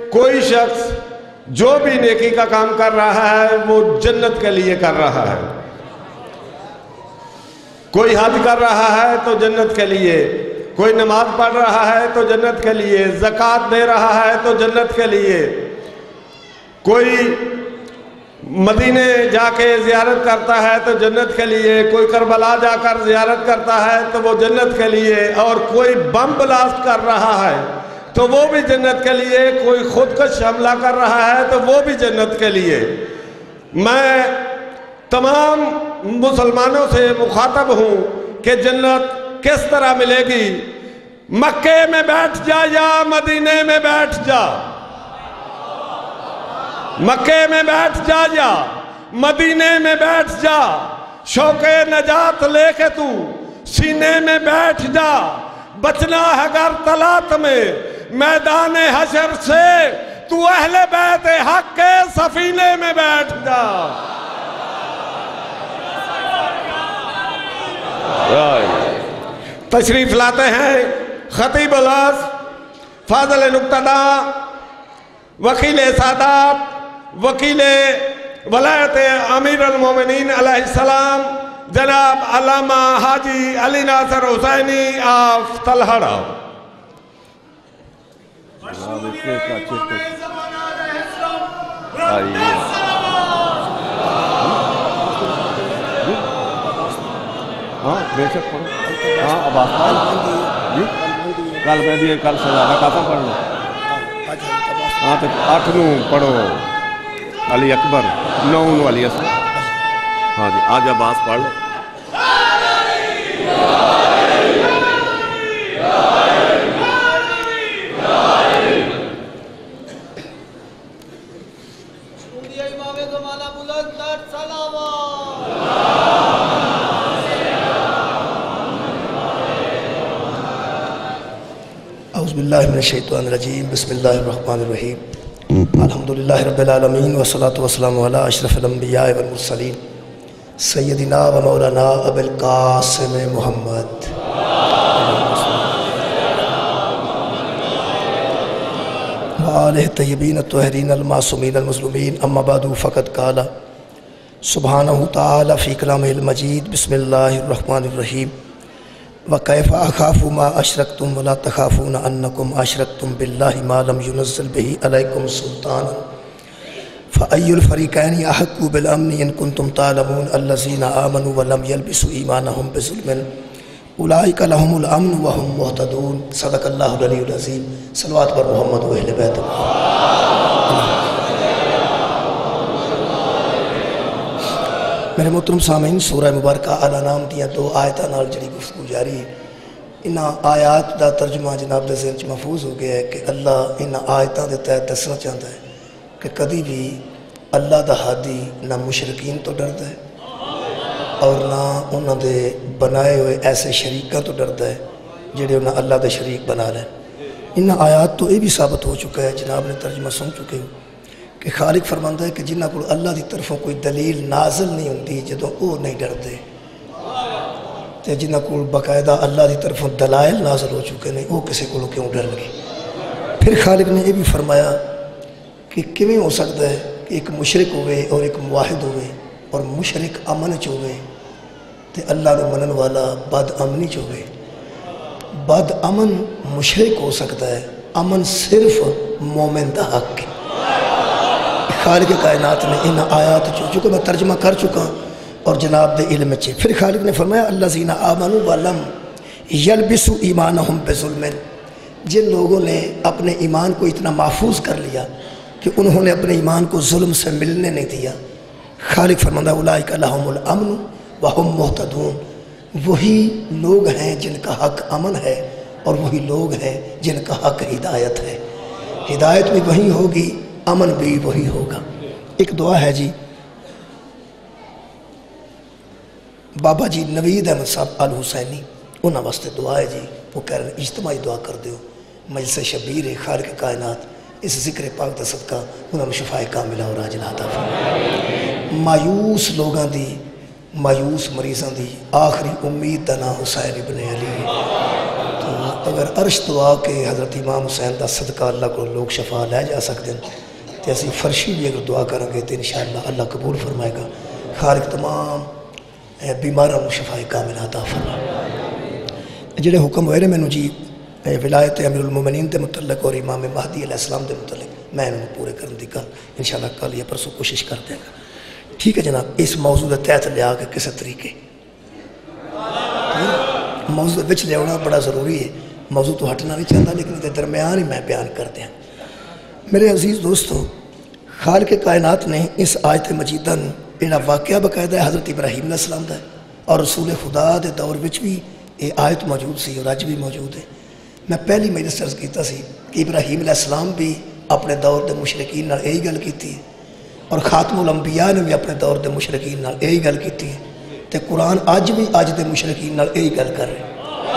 کوئی شخص جو بھی نیکی کا کام کر رہا ہے وہ جنت کے لیے کر رہا ہے. کوئی حج کر رہا ہے تو جنت کے لیے، کوئی نماز پڑھ رہا ہے تو جنت کے لیے، زکوٰۃ دے رہا ہے تو جنت کے لیے، کوئی مدینے جا کے زیارت کرتا ہے تو جنت کے لیے، کوئی کربلا جا کر زیارت کرتا ہے تو وہ جنت کے لیے، اور کوئی بم بلاسٹ کر رہا ہے تو وہ بھی جنت کے لیے، کوئی خودکش حملہ کر رہا ہے تو وہ بھی جنت کے لیے. میں تمام مسلمانوں سے مخاطب ہوں کہ جنت کس طرح ملے گی. مکے میں بیٹھ جا یا مدینے میں بیٹھ جا، مکے میں بیٹھ جا یا مدینے میں بیٹھ جا، شوق نجات لے کے تو سینے میں بیٹھ جا. بچنا ہے گر طلعت میں میدان حشر سے، تو اہل بیت حق کے سفینے میں بیٹھ جا. تشریف لاتے ہیں خطیب الاس، فاضل نقطہ، وکیل سادات، وکیل ولایت امیر المومنین علیہ السلام جناب علامہ حاجی علی ناصر حسینی آف تلہڑا. ہاں بے شک پڑھو. ہاں اب آسمان جی کل میں بھی کل سزارہ کافا پڑھ لو. ہاں تو 8 نو پڑھو علی اکبر، 9 نو علی اصغر. ہاں جی آج عباس پڑھ لو. اعوذ باللہ من الشیطان الرجیم، بسم اللہ الرحمن الرحیم. الحمدللہ رب العالمین والصلاة والسلام علی اشرف الانبیاء والمرسلین سیدنا و مولانا ابو القاسم محمد وآلہ الطیبین الطاہرین المعصومین المظلومین. اما بعد فقد قال سبحانہ تعالی فی کلامہ المجید بسم اللہ الرحمن الرحیم. وَكَيْفَ أَخَافُ مَا أَشْرَكْتُمْ وَلَا تَخَافُونَ أَنَّكُمْ أَشْرَكْتُمْ بِاللَّهِ مَا لَمْ يُنَزِّلْ بِهِ عَلَيْكُمْ سُلْطَانًا فَأَيُّ الْفَرِيقَيْنِ أَحَقُّ بِالْأَمْنِ إِن كُنتُمْ تَعْلَمُونَ الَّذِينَ آمَنُوا وَلَمْ يَلْبِسُوا إِيمَانَهُمْ بِظُلْمٍ أُولَٰئِكَ لَهُمُ الْأَمْنُ وَهُمْ مُهْتَدُونَ. صدق اللہ العلی العظیم. صلوات پر محمد و اہل بیت. میرے محترم سامعین، سورہ مبارکہ الانعام دیا 2 آیتاں نال جڑی گفتگو جاری ہے. انہاں آیات دا ترجمہ جناب دے ذہن چ محفوظ ہو گیا ہے کہ اللہ انہاں آیتاں دے تحت دسنا چاہتا ہے کہ کدی بھی اللہ دا ہادی نہ مشرکین تو ڈردا ہے اور نہ انہاں دے بنائے ہوئے ایسے شریکاں تو ڈردا ہے جڑے انہاں اللہ دے شریک بنا لیں. انہاں آیات تو یہ بھی ثابت ہو چکا ہے، جناب نے ترجمہ سن چکے ہو، کہ خالق فرماندا ہے کہ جنہ کو اللہ دی طرفوں کوئی دلیل نازل نہیں ہوندی جدوں وہ نہیں ڈردے، تے جنہ کو باقاعدہ اللہ دی طرفوں دلائل نازل ہو چکے نہیں وہ کسی کو کیوں ڈر لگے. پھر خالق نے یہ بھی فرمایا کہ کیویں ہو سکتا ہے کہ ایک مشرک ہوئے اور ایک موحد ہوئے اور مشرک امن چ ہوئے تے اللہ نے منن والا بد امنی چ ہوئے. بد امن مشرک ہو سکتا ہے، امن صرف مومن دا حق ہے. خالق کائنات نے ان آیات چونکہ میں ترجمہ کر چکا اور جناب دے علم چے. پھر خالق نے فرمایا الذین آمنوا ولم یلبسوا ایمانہم بظلم. جن لوگوں نے اپنے ایمان کو اتنا محفوظ کر لیا کہ انہوں نے اپنے ایمان کو ظلم سے ملنے نہیں دیا، خالق فرماتا اولئک لہم الامن وہم مہتدون. وہی لوگ ہیں جن کا حق امن ہے اور وہی لوگ ہیں جن کا حق ہدایت ہے. ہدایت بھی وہی ہوگی، امن بھی وہی ہوگا. ایک دعا ہے جی بابا جی نوید احمد صاحب الحسینی، انہاں واسطے دعا ہے جی. وہ کہہ رہے ہیں اجتماعی دعا کر دیو، مجلس شبیر خالق کائنات اس ذکر پاک دا صدقہ انہاں شفاء کاملہ اور عاجلہ عطا فرمائے. مایوس لوگاں دی، مایوس مریضاں دی آخری امید دا نام حسین ابن علی. تو اگر عرش تو آ کے حضرت امام حسین دا صدقہ اللہ کو لوگ شفا لے جا سکتے ہیں تو اسی فرشی بھی اگر دعا کریں گے تو انشاءاللہ اللہ قبول فرمائے گا. خالق تمام بیماروں کو شفا کامل عطا فرمائے. جڑے حکم ہوئے نے مینوں جی ولایت امیر المومنین دے متعلق اور امام مہدی علیہ السلام دے متعلق میں انہوں پورے کرنے دی کل انشاءاللہ کل یا پرسوں کوشش کر دے گا. ٹھیک ہے جناب. اس موضوع دے تحت لیا کے کسی طریقے موضوع وچ لے آنا بڑا ضروری ہے. موضوع تو ہٹنا نہیں چاہتا لیکن اس درمیان ہی میں بیان کر دیا. میرے عزیز دوستو خالق کائنات نے اس آیت مجیدہ نے اینا واقعہ باقاعدہ ہے حضرت ابراہیم علیہ السلام دا ہے اور رسول خدا دے دور وچ بھی یہ آیت موجود سی اور اج بھی موجود ہے. میں پہلی مجلس عرض کیتا سی کہ ابراہیم علیہ السلام بھی اپنے دور دے مشرکین نال یہی گل کیتی ہے اور خاتم الانبیاء نے بھی اپنے دور دے مشرکین نال یہی گل کیتی ہے تے قرآن اج بھی اج دے مشرکین نال یہی گل کر رہے.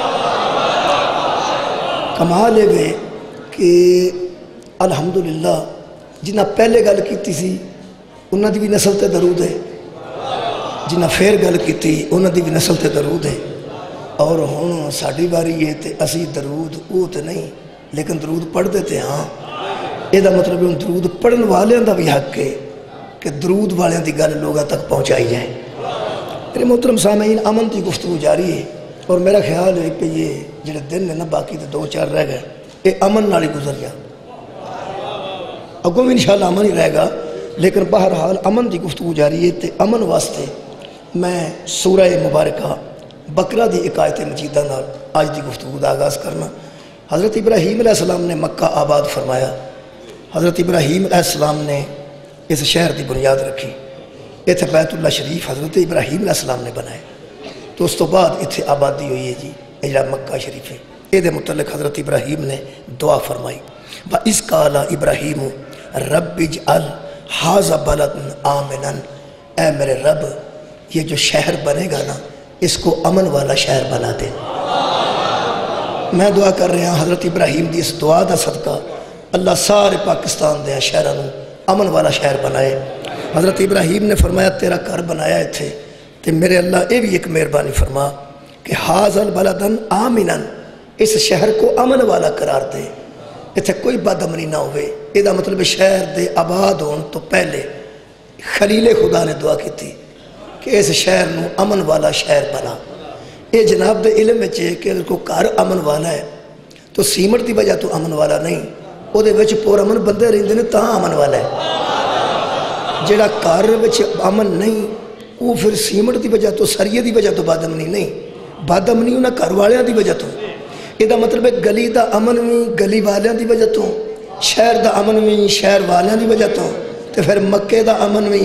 کمال ہے کہ الحمدللہ جنہ پہلے گل کیتی سی انہاں دی بھی نسل تے درود ہے, جنہ پھر گل کیتی انہاں دی بھی نسل تے درود ہے. اور ہن ساڈی باری ہے تے اسی درود او تے نہیں لیکن درود پڑھ دیتے ہاں. یہ دا مطلب ہے درود پڑھن والیاں دا بھی حق ہے کہ درود والیاں دی گل لوگاں تک پہنچائی جائے. میرے محترم سامعین امن کی گفتگو جاری ہے اور میرا خیال ہے کہ یہ جڑے دن ہے نا باقی تو 2-4 رہ گئے یہ امن نال ہی گزر گیا. اگوں بھی انشاءاللہ امن ہی رہے گا لیکن بہرحال امن کی گفتگو جاری ہے. تے امن واسطے میں سورہ مبارکہ بقرہ دی ایک آیت مجیدہ نال آج دی گفتگو دا آغاز کرنا. حضرت ابراہیم علیہ السلام نے مکہ آباد فرمایا. حضرت ابراہیم علیہ السلام نے اس شہر دی بنیاد رکھی. اتنے بیت اللہ شریف حضرت ابراہیم علیہ السلام نے بنائے تو اس تو بعد اتنے آبادی ہوئی ہے جی اجلا مکہ شریف ہے. یہ متعلق حضرت ابراہیم نے دعا فرمائی وَإِذْ قَالَ إِبْرَاهِيمُ رَبِّ اجْعَلْ هَٰذَا بَلَدًا آمِنًا. اے میرے رب یہ جو شہر بنے گا نا اس کو امن والا شہر بنا دے. میں دعا کر رہا ہوں حضرت ابراہیم دی اس دعا دا صدقہ اللہ سارے پاکستان دے شہروں امن والا شہر بنائے. حضرت ابراہیم نے فرمایا تیرا گھر بنایا تھے تو میرے اللہ یہ بھی ایک مہربانی فرما کہ حاضل بلدن آمنن اس شہر کو امن والا قرار دے. اتنے کوئی بد امنی نہ ہوئے. یہ مطلب شہر دے آباد ہون تو پہلے خلیل خدا نے دعا کی تھی کہ اس شہر نو امن والا شہر بنا. یہ جناب دے علم میں چاہے کہ اگر کوئی گھر امن والا ہے تو سیمنٹ دی وجہ تو امن والا نہیں وہ دے وچ پور امن بندے رہندے نے تاں امن والا ہے. جڑا گھر وچ امن نہیں وہ پھر سیمنٹ دی وجہ تو سریے دی وجہ تو بد امنی نہیں بد امنی انہاں گھر والیاں دی وجہ تو. یہ مطلب ہے گلی دا امن بھی گلی والیاں دی وجہ تو شہر دا امن بھی شہر والیاں دی وجہ تو پھر مکے دا امن بھی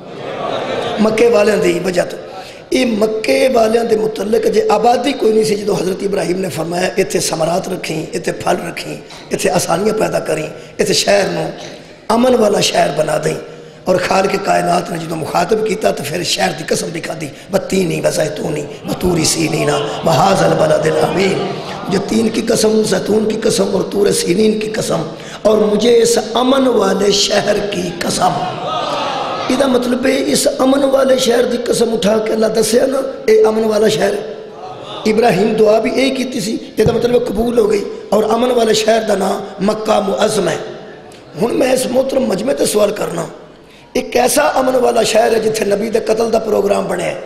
مکے والیاں دی وجہ تو. یہ مکے والیاں دے متعلق جے آبادی کوئی نہیں سی جدو حضرت ابراہیم نے فرمایا اتنے ثمرات رکھیں اتنے پھل رکھیں اتنے آسانیاں پیدا کریں اتنے شہر نو امن والا شہر بنا دیں. اور خالق کائنات نے جدو مخاطب کیتا تو پھر شہر دی قسم دکھا دی بتینی وزیتونی بطور سینینا وہذا البلد الامین. جو تین کی قسم زیتون کی قسم اور طور سینین کی قسم اور مجھے اس امن والے شہر کی قسم. یہ مطلب ہے اس امن والے شہر دی قسم اٹھا کے اللہ دسیا نا اے امن والا شہر. ابراہیم دعا بھی یہی کیتی سی یہ مطلب قبول ہو گئی اور امن والے شہر دا نام مکہ معظم ہے. ہن میں اس محترم مجمع تے سوال کرنا ایک ایسا امن والا شہر ہے جتھے نبی دے قتل دا پروگرام بنے ہے.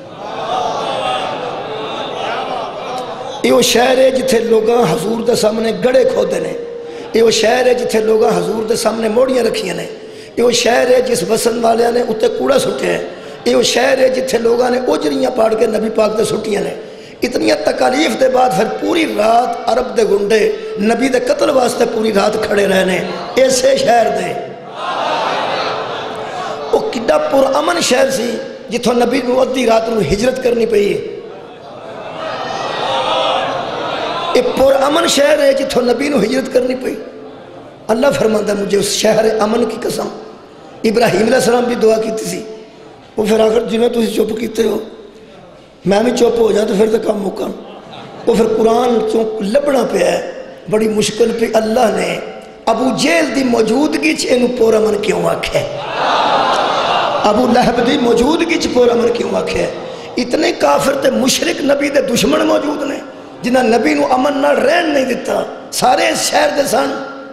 یہ وہ شہر ہے جتھے لوگاں حضور دے سامنے گڑے کھودے نے. یہ وہ شہر ہے جتھے لوگاں حضور دے سامنے موڑیاں رکھیاں نے. یہ وہ شہر ہے جس وسن والیاں نے اتے کوڑا سٹے ہیں. یہ وہ شہر ہے جتھے لوگاں نے اجریاں پاڑ کے نبی پاک دے سٹیاں نے. اتنی تکالیف دے بعد پھر پوری رات عرب دے گنڈے نبی دے قتل واسطے پوری رات کھڑے رہنے ایسے شہر دے. وہ کڈا پر امن شہر سی جتھوں نبی کو ادھی رات نو ہجرت کرنی پئی ہے. یہ پر امن شہر ہے جتھوں نبی نو ہجرت کرنی پئی. اللہ فرماتا ہے مجھے اس شہر امن کی قسم. ابراہیم علیہ السلام بھی دعا کیتی سی وہ پھر آخر جنہیں تسی چپ کیتے ہو میں بھی چپ ہو جائے تو پھر تو کام موقع وہ پھر قرآن چونک لبنا پہ ہے بڑی مشکل پہ اللہ نے ابو جیل دی موجودگی انہوں پور امن کیوں آکھے ابو لہب دی موجودگی پور امن کیوں آکھے. اتنے کافر تے مشرک نبی دے دشمن موجود نے جنہ نبی نو امن نہ رہن نہیں دیتا، سارے اس شہر دے سن.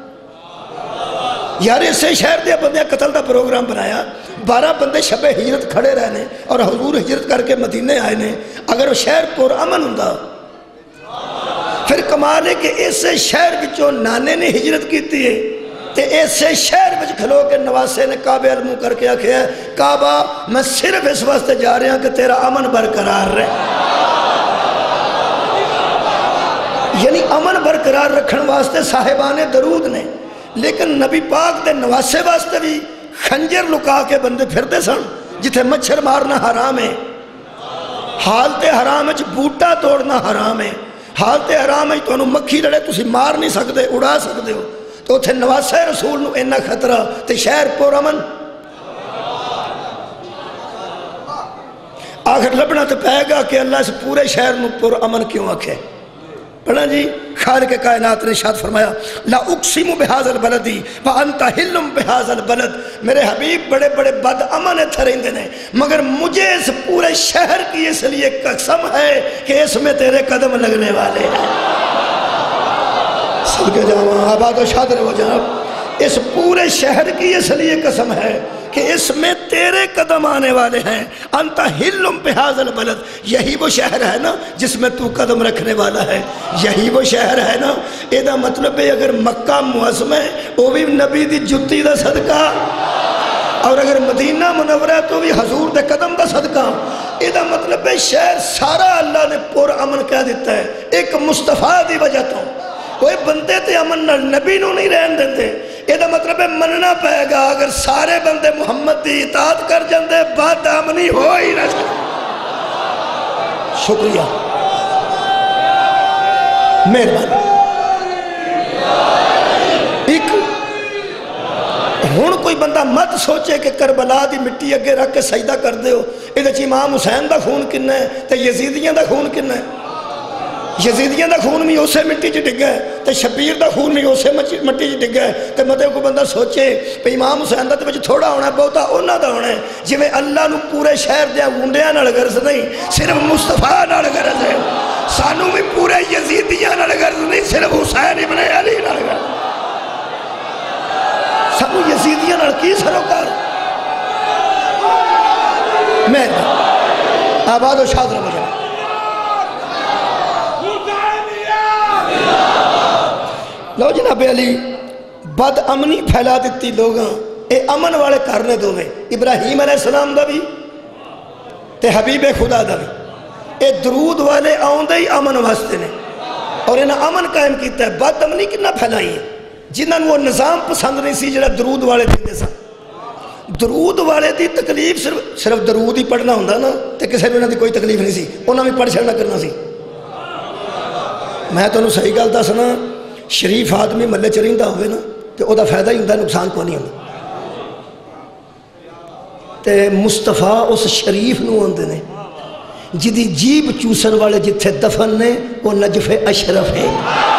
یار اسے شہر دے بندے قتل دا پروگرام بنایا، 12 بندے شب ہجرت کھڑے رہنے اور حضور ہجرت کر کے مدینے آئے نے. اگر وہ شہر پر امن ہوں پھر کمال ہے کہ اسے شہر بچوں نانے نے ہجرت کیتی ہے تے اسے شہر بچ کھلو کے نواسے نے کعبے علموں کر کے آکھے ہے کعبہ میں صرف اس واسطے جا رہا کہ تیرا امن برقرار رہے. یعنی امن برقرار رکھن واسطے صاحبان درود نے، لیکن نبی پاک دے نواسے واسطے بھی خنجر لکا کے بندے پھر دے سن. جتھے مچھر مارنا حرام ہے، حالت حرام ہے بوٹا توڑنا حرام ہے، حالت حرام ہے تو انہوں مکھی لڑے تسی مار نہیں سکتے اڑا سکتے ہو، تو اتھے نواسے رسول نو انہا خطرہ تے شہر پر امن. آخر لبنا تو پہے گا کہ اللہ اس پورے شہر نو پر امن کیوں آکھے. پڑھا جی خالق کائنات نے ارشاد فرمایا لا اقسم بہذا البلد وانت حل بہذا البلد. میرے حبیب بڑے بڑے بد امن تھرندے نے، مگر مجھے اس پورے شہر کی اس لیے قسم ہے کہ اس میں تیرے قدم لگنے والے ہیں. صدقے جاواں آباد و شاد رہو جناب. اس پورے شہر کی اس لیے قسم ہے کہ اس میں تیرے قدم آنے والے ہیں. انت حلم بہذا البلد، یہی وہ شہر ہے نا جس میں تو قدم رکھنے والا ہے، یہی وہ شہر ہے نا. ایدہ مطلب ہے اگر مکہ معظم ہے وہ بھی نبی دی جتی دا صدقہ، اور اگر مدینہ منورہ ہے تو بھی حضور دے قدم دا صدقہ. ایدہ مطلب ہے شہر سارا اللہ نے پر امن کہہ دیتا ہے ایک مصطفیٰ دی وجہ تو. کوئی بندے تے امن نہ نبی نو نہیں رہن دیتے. یہ مطلب ہے مننا پائے گا اگر سارے بندے محمد دی اطاعت کر جاندے بد امنی ہو ہی نہ سکتے. شکریہ مہربانی. ایک ہون کوئی بندہ مت سوچے کہ کربلا دی مٹی اگے رکھ کے سجدہ کر دے ہو. یہ امام حسین دا خون کنا ہے تے یزیدیاں دا خون کنا ہے. یزیدیاں دا خون بھی اسے مٹی چ ڈگا ہے تے شبیر دا خون بھی اسے مٹی چ ڈگا ہے. تے مطلب کوئی بندہ سوچے کہ امام حسین دا تے تھوڑا ہونا ہے بہتا انہاں دا ہونا ہے. جی میں اللہ نو پورے شہر دیا گونڈیاں نال غرض نہیں صرف مصطفیٰ نال غرض ہے. سانو بھی پورے یزیدیاں نال غرض نہیں صرف حسین ابن علی نال غرض. سانو یزیدیاں نال کی سروکار. میں آباد و شاد رہو جائے. لو جناب علی بد امنی پھیلا دیتی لوگاں اے امن والے کرنے دو میں ابراہیم علیہ السلام دا بھی تے حبیب خدا دا بھی. اے درود والے آؤں دے ہی امن واسطے نے اور انہاں امن قائم کیتا ہے. بد امنی کنا پھیلائی ہے جنہاں وہ نظام پسند نہیں سی جڑا درود والے دیتے سا. درود والے دی تکلیف صرف درود ہی پڑھنا ہوندہ نا تے کسے بھی انہاں دی کوئی تکلیف نہیں سی، انہاں بھی پڑھ چھڑنا کرنا سی. میں تو انہوں صحیح گل دسنا شریف آدمی ملے چرندہ ہوئے نا تو او دا فائدہ ہی ہوندہ نقصان کو نہیں ہوندہ. تے مصطفیٰ اس شریف نو ہوندے نے جدی جیب چوسن والے جتھے دفن نے وہ نجف اشرف ہے.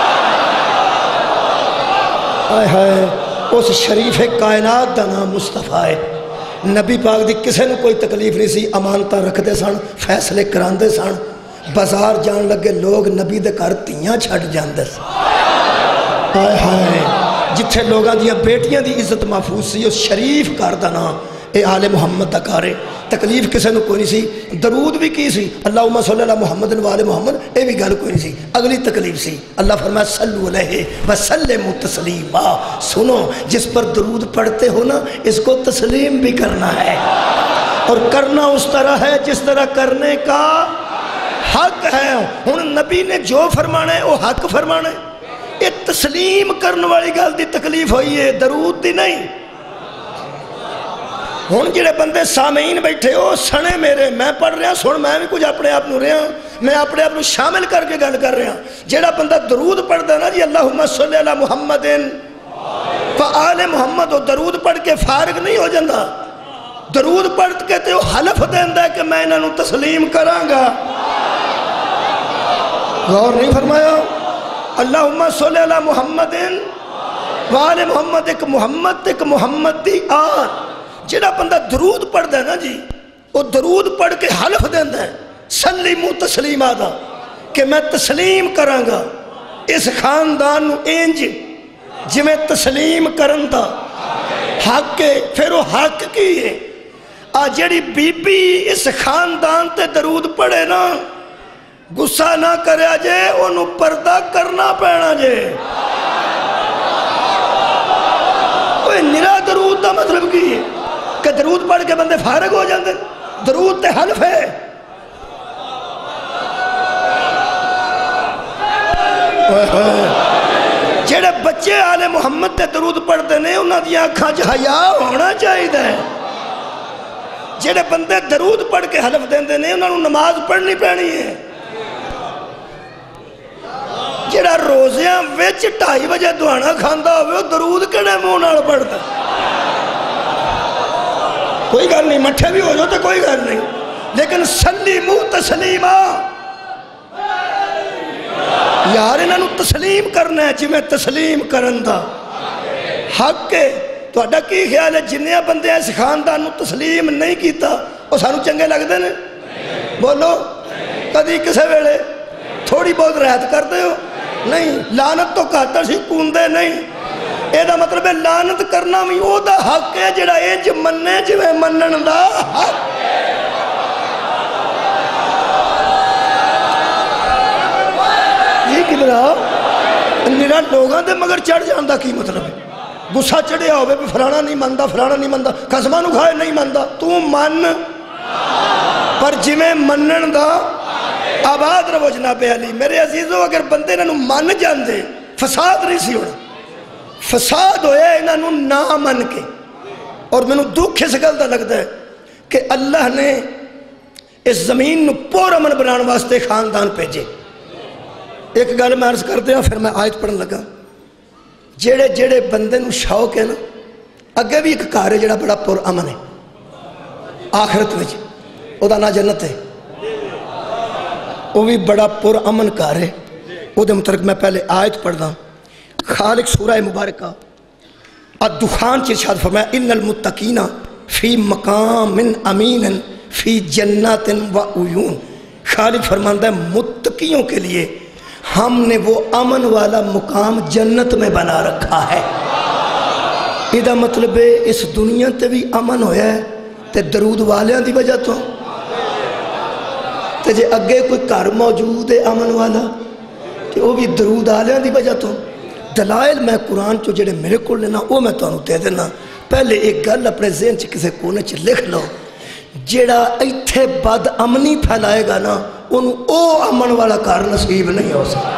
آئے ہائے اس شریف کائنات دا نام مصطفیٰ ہے. نبی پاک دی کسے نے کوئی تکلیف نہیں سی، امانتہ رکھ دے سن، فیصلے کران دے سن. بازار جان لگے لوگ نبی دے کار تیاں چھٹ جاندے سن. آئے ہائے جتھے لوگاں دیا بیٹیاں دی عزت محفوظ سی اس شریف کار دا نام اے آل محمد دا کارے. تکلیف کسے نو کوئی نہیں سی. درود بھی کی سی اللہم صلی اللہ محمد و آل محمد اے بھی گل کوئی نہیں سی. اگلی تکلیف سی اللہ فرمایا صلو علیہ وسلم تسلیما. سنو جس پر درود پڑھتے ہو نا اس کو تسلیم بھی کرنا ہے اور کرنا اس طرح ہے جس طرح کرنے کا حق ہے. ہن نبی نے جو فرمانا ہے وہ حق فرمانا ہے. یہ تسلیم کرنے والی گل دی تکلیف ہوئی ہے درود دی نہیں. ہن جڑے بندے سامعین بیٹھے ہو سنے میرے میں پڑھ رہا سن میں بھی کچھ اپنے آپ نو رہا میں اپنے آپ نو شامل کر کے گل کر رہا. جڑا بندہ درود پڑھدا نا جی اللہم صلی علی محمد و آل محمد، وہ درود پڑھ کے فارغ نہیں ہو جاندہ. درود پڑھ کے تے وہ حلف دیندا ہے کہ میں انہاں نو تسلیم کراں گا. غور نہیں فرمایا. اللہم صلی علی محمد و آل محمد، ایک محمد دی آن. جڑا بندہ درود پڑھ دے نا جی وہ درود پڑھ کے حلف دیندہ ہے سلیمو تسلیمہ دا کہ میں تسلیم کرانگا اس خاندان نو انج جویں تسلیم کرن دا حق ہے. پھر وہ حق کی ہے جڑی بی بی اس خاندان تے درود پڑھے نا غصہ نہ کریا جے انہوں پردہ کرنا پینا جے. نرا درود دا مطلب کی ہے کہ درود پڑھ کے بندے فارغ ہو جاندے. درود تے حلف ہے. جڑے بچے آل محمد تے درود پڑھتے ہیں انہاں دی آنکھاں وچ حیا ہونا چاہیے. جڑے بندے درود پڑھ کے حلف دیندے نے انہاں نوں نماز پڑھنی پینی ہے. جڑا روزیاں وچ 2:30 بجے دعانا کھاندا ہوئے وہ درود کڑے منہ نال پڑھدا. کوئی گل نہیں مٹھے بھی ہو جاؤ تو کوئی گل نہیں لیکن سلیمو تسلیما یار انہاں نوں تسلیم کرنا ہے جی میں تسلیم کرن دا حق ہے. تہاڈا کی خیال ہے جنیاں بندے اس خاندان نوں تسلیم نہیں کیتا وہ سانوں چنگے لگدے نے؟ بولو کدی کسے ویلے تھوڑی بہت رعایت کردے ہو؟ نہیں. لعنت تو کاٹر سی کوندے نہیں. اے دا مطلب ہے لعنت کرنا بھی او دا حق ہے جڑا انج مننے جویں منن دا حق. یہ کدرا نرا لوگاں دے مگر چڑھ جاندا کی مطلب ہے؟ غصہ چڑھیا ہوئے بھی فلانا نہیں ماندا فلانا نہیں ماندا قسماں نوں کھائے نہیں ماندا. تو من پر جویں منن دا آباد رہو جناب علی. میرے عزیزو اگر بندے انہوں من جاندے فساد نہیں سی ہونا. فساد ہویا انہوں نہ من کے. اور میں نے دکھ اس گل دا لگتا ہے کہ اللہ نے اس زمین نو پور امن بنان واسطے خاندان بھیجے. ایک گل میں عرض کرتے ہیں پھر میں آیت پڑھن لگا. جڑے جڑے بندے نو شوق ہے نا اگے بھی ایک گھر ہے جڑا بڑا پر امن ہے آخرت وچ او دا نا جنت ہے. وہ بھی بڑا پر امن گھر ہے. وہ دے متعلق میں پہلے آیت پڑھدا. خالق سورہ مبارکہ الدخان چ ارشاد فرمایا ان المتقین فی مقام امین فی جنات و عیون. خالق فرماندا ہے متقیوں کے لیے ہم نے وہ امن والا مقام جنت میں بنا رکھا ہے. یہ مطلب ہے اس دنیا تے بھی امن ہویا ہے تے درود والیاں دی وجہ تو. تے جے اگے کوئی گھر موجود ہے امن والا تے وہ بھی درود والیاں دی وجہ تو. دلائل میں قرآن چو جڑے میرے کو لینا وہ میں تو دے دینا. پہلے ایک گل اپنے ذہن چ کسے کونے چ لکھ لو. جڑا ایتھے بد امنی پھیلائے گا نا انہوں او امن والا کار نصیب نہیں ہو سکتا.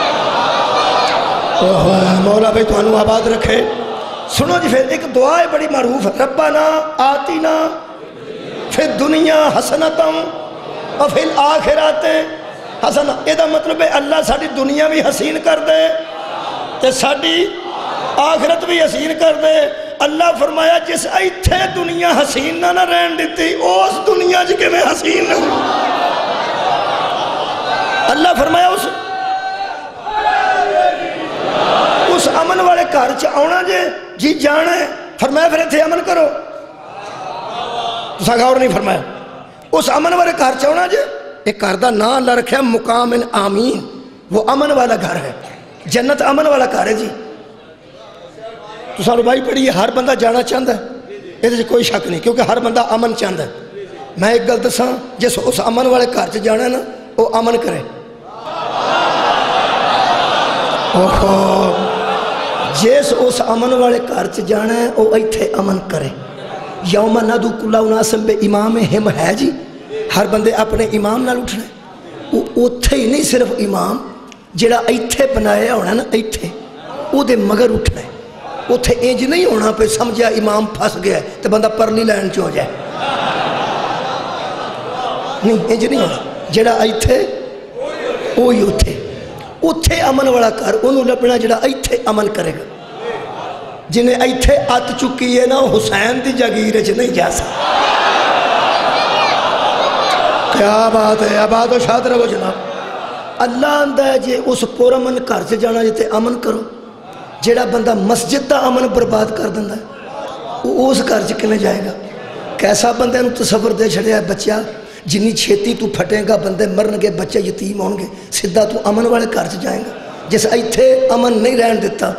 مولا بھائی تو انہوں آباد رکھے. سنو جی پھر ایک دعا ہے بڑی معروف ہے ربنا آتینا فی الدنیا حسنتا وفی الآخرات حسنہ. یہ دا مطلب ہے اللہ ساڑی دنیا بھی حسین کر دے تے ساڑی آخرت بھی حسین کر دے. اللہ فرمایا جس ایتھے دنیا حسین نہ رہن دیتی اس دنیا جی کے میں حسین نہ ہوں. اللہ فرمایا اس امن والے گھر چ آنا جی جانا ہے. فرمایا پھر اتنے امن کرو. تساں غور نہیں فرمایا. اس امن والے گھر چ آنا ایک گھر دا نام اللہ رکھا مقام آمین. وہ امن والا گھر ہے. جنت امن والا گھر ہے جی. تو سارے بھائی پڑھیے ہر بندہ جانا چاہتا ہے یہ کوئی شک نہیں کیونکہ ہر بندہ امن چاہتا ہے. میں ایک گل دساں جس اس امن والے گھر چ جانا ہے نا وہ امن کرے. جس اس امن والے گھر چ جانا ہے وہ ایتھے امن کرے. یوم ندعو کل اناس بامامہم ہے جی. ہر بندے اپنے امام نال اٹھنا ہے. وہ اتھے ہی نہیں صرف امام جڑا ایتھے بنایا ہونا نا ایتھے وہ دے مگر اٹھنا ہے. اتھے انج نہیں ہونا پہ سمجھا امام پھس گیا تو بندہ پرلی لائن چ ہو جائے. نہیں انج نہیں ہونا. جڑا ایتھے وہی اتھے اتھے امن والا کر انہوں لبنا جڑا ایتھے امن کرے گا. جنہیں ایتھے ات چکی ہے نا حسین دی جاگیر چ نہیں جا سکتا. کیا بات ہے. آباد و شاد رہو جناب. اللہ آندہ ہے جے اس پور امن گھر سے جانا جتے امن کرو. جیڑا بندہ مسجد دا امن برباد کر دینا ہے وہ اس گھر چ کنے جائے گا. کیسا بندے نو تصور دے چھڑیا ہے بچیا جنی چھیتی تو پھٹے گا بندے مرن گے بچے یتیم ہون گے سیدھا تو امن والے گھر سے جائیں گا جس ایتھے امن نہیں رہن دیتا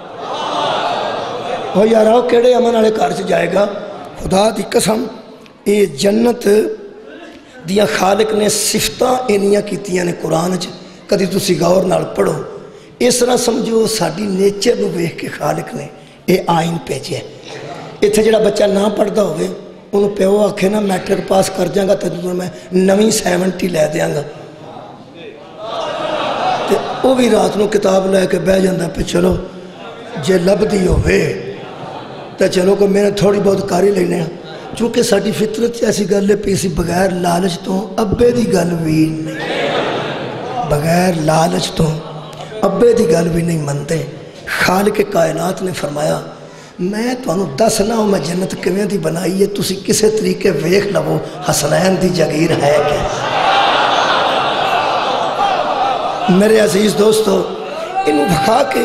ہو یار آؤ کیڑے امن والے گھر سے جائے گا خدا دی قسم یہ جنت دیاں خالق نے صفتاں انیاں کیتیاں نے قرآن چ کدی تسی غور نال پڑھو اس طرح سمجھو ساڈی نیچر نو ویکھ کے خالق نے یہ آئین بھیجے اتنے جڑا بچہ نہ پڑھتا ہوئے انہوں پیو آکھے نا میٹرک پاس کر جائیں گا تو میں نویں 70 لے دیاں گا تو وہ بھی رات نو کتاب لے کے بہ جاندہ پہ چلو جے لب دی ہوئے تو چلو کہ میں نے تھوڑی بہت کاری لینے ہیں چونکہ ساڑی فطرت ایسی گلے پیسی بغیر لالچ تو ابے دی گل بھی نہیں بغیر لالچ تو ابے دی گل بھی نہیں منتے خالق کائنات نے فرمایا میں تو انہوں دس نہ ہوں میں جنت کیویں دی بنائی ہے تسی کسے طریقے ویکھ لو حسنین دی جگیر ہے کہ میرے عزیز دوستو انہوں بخا کے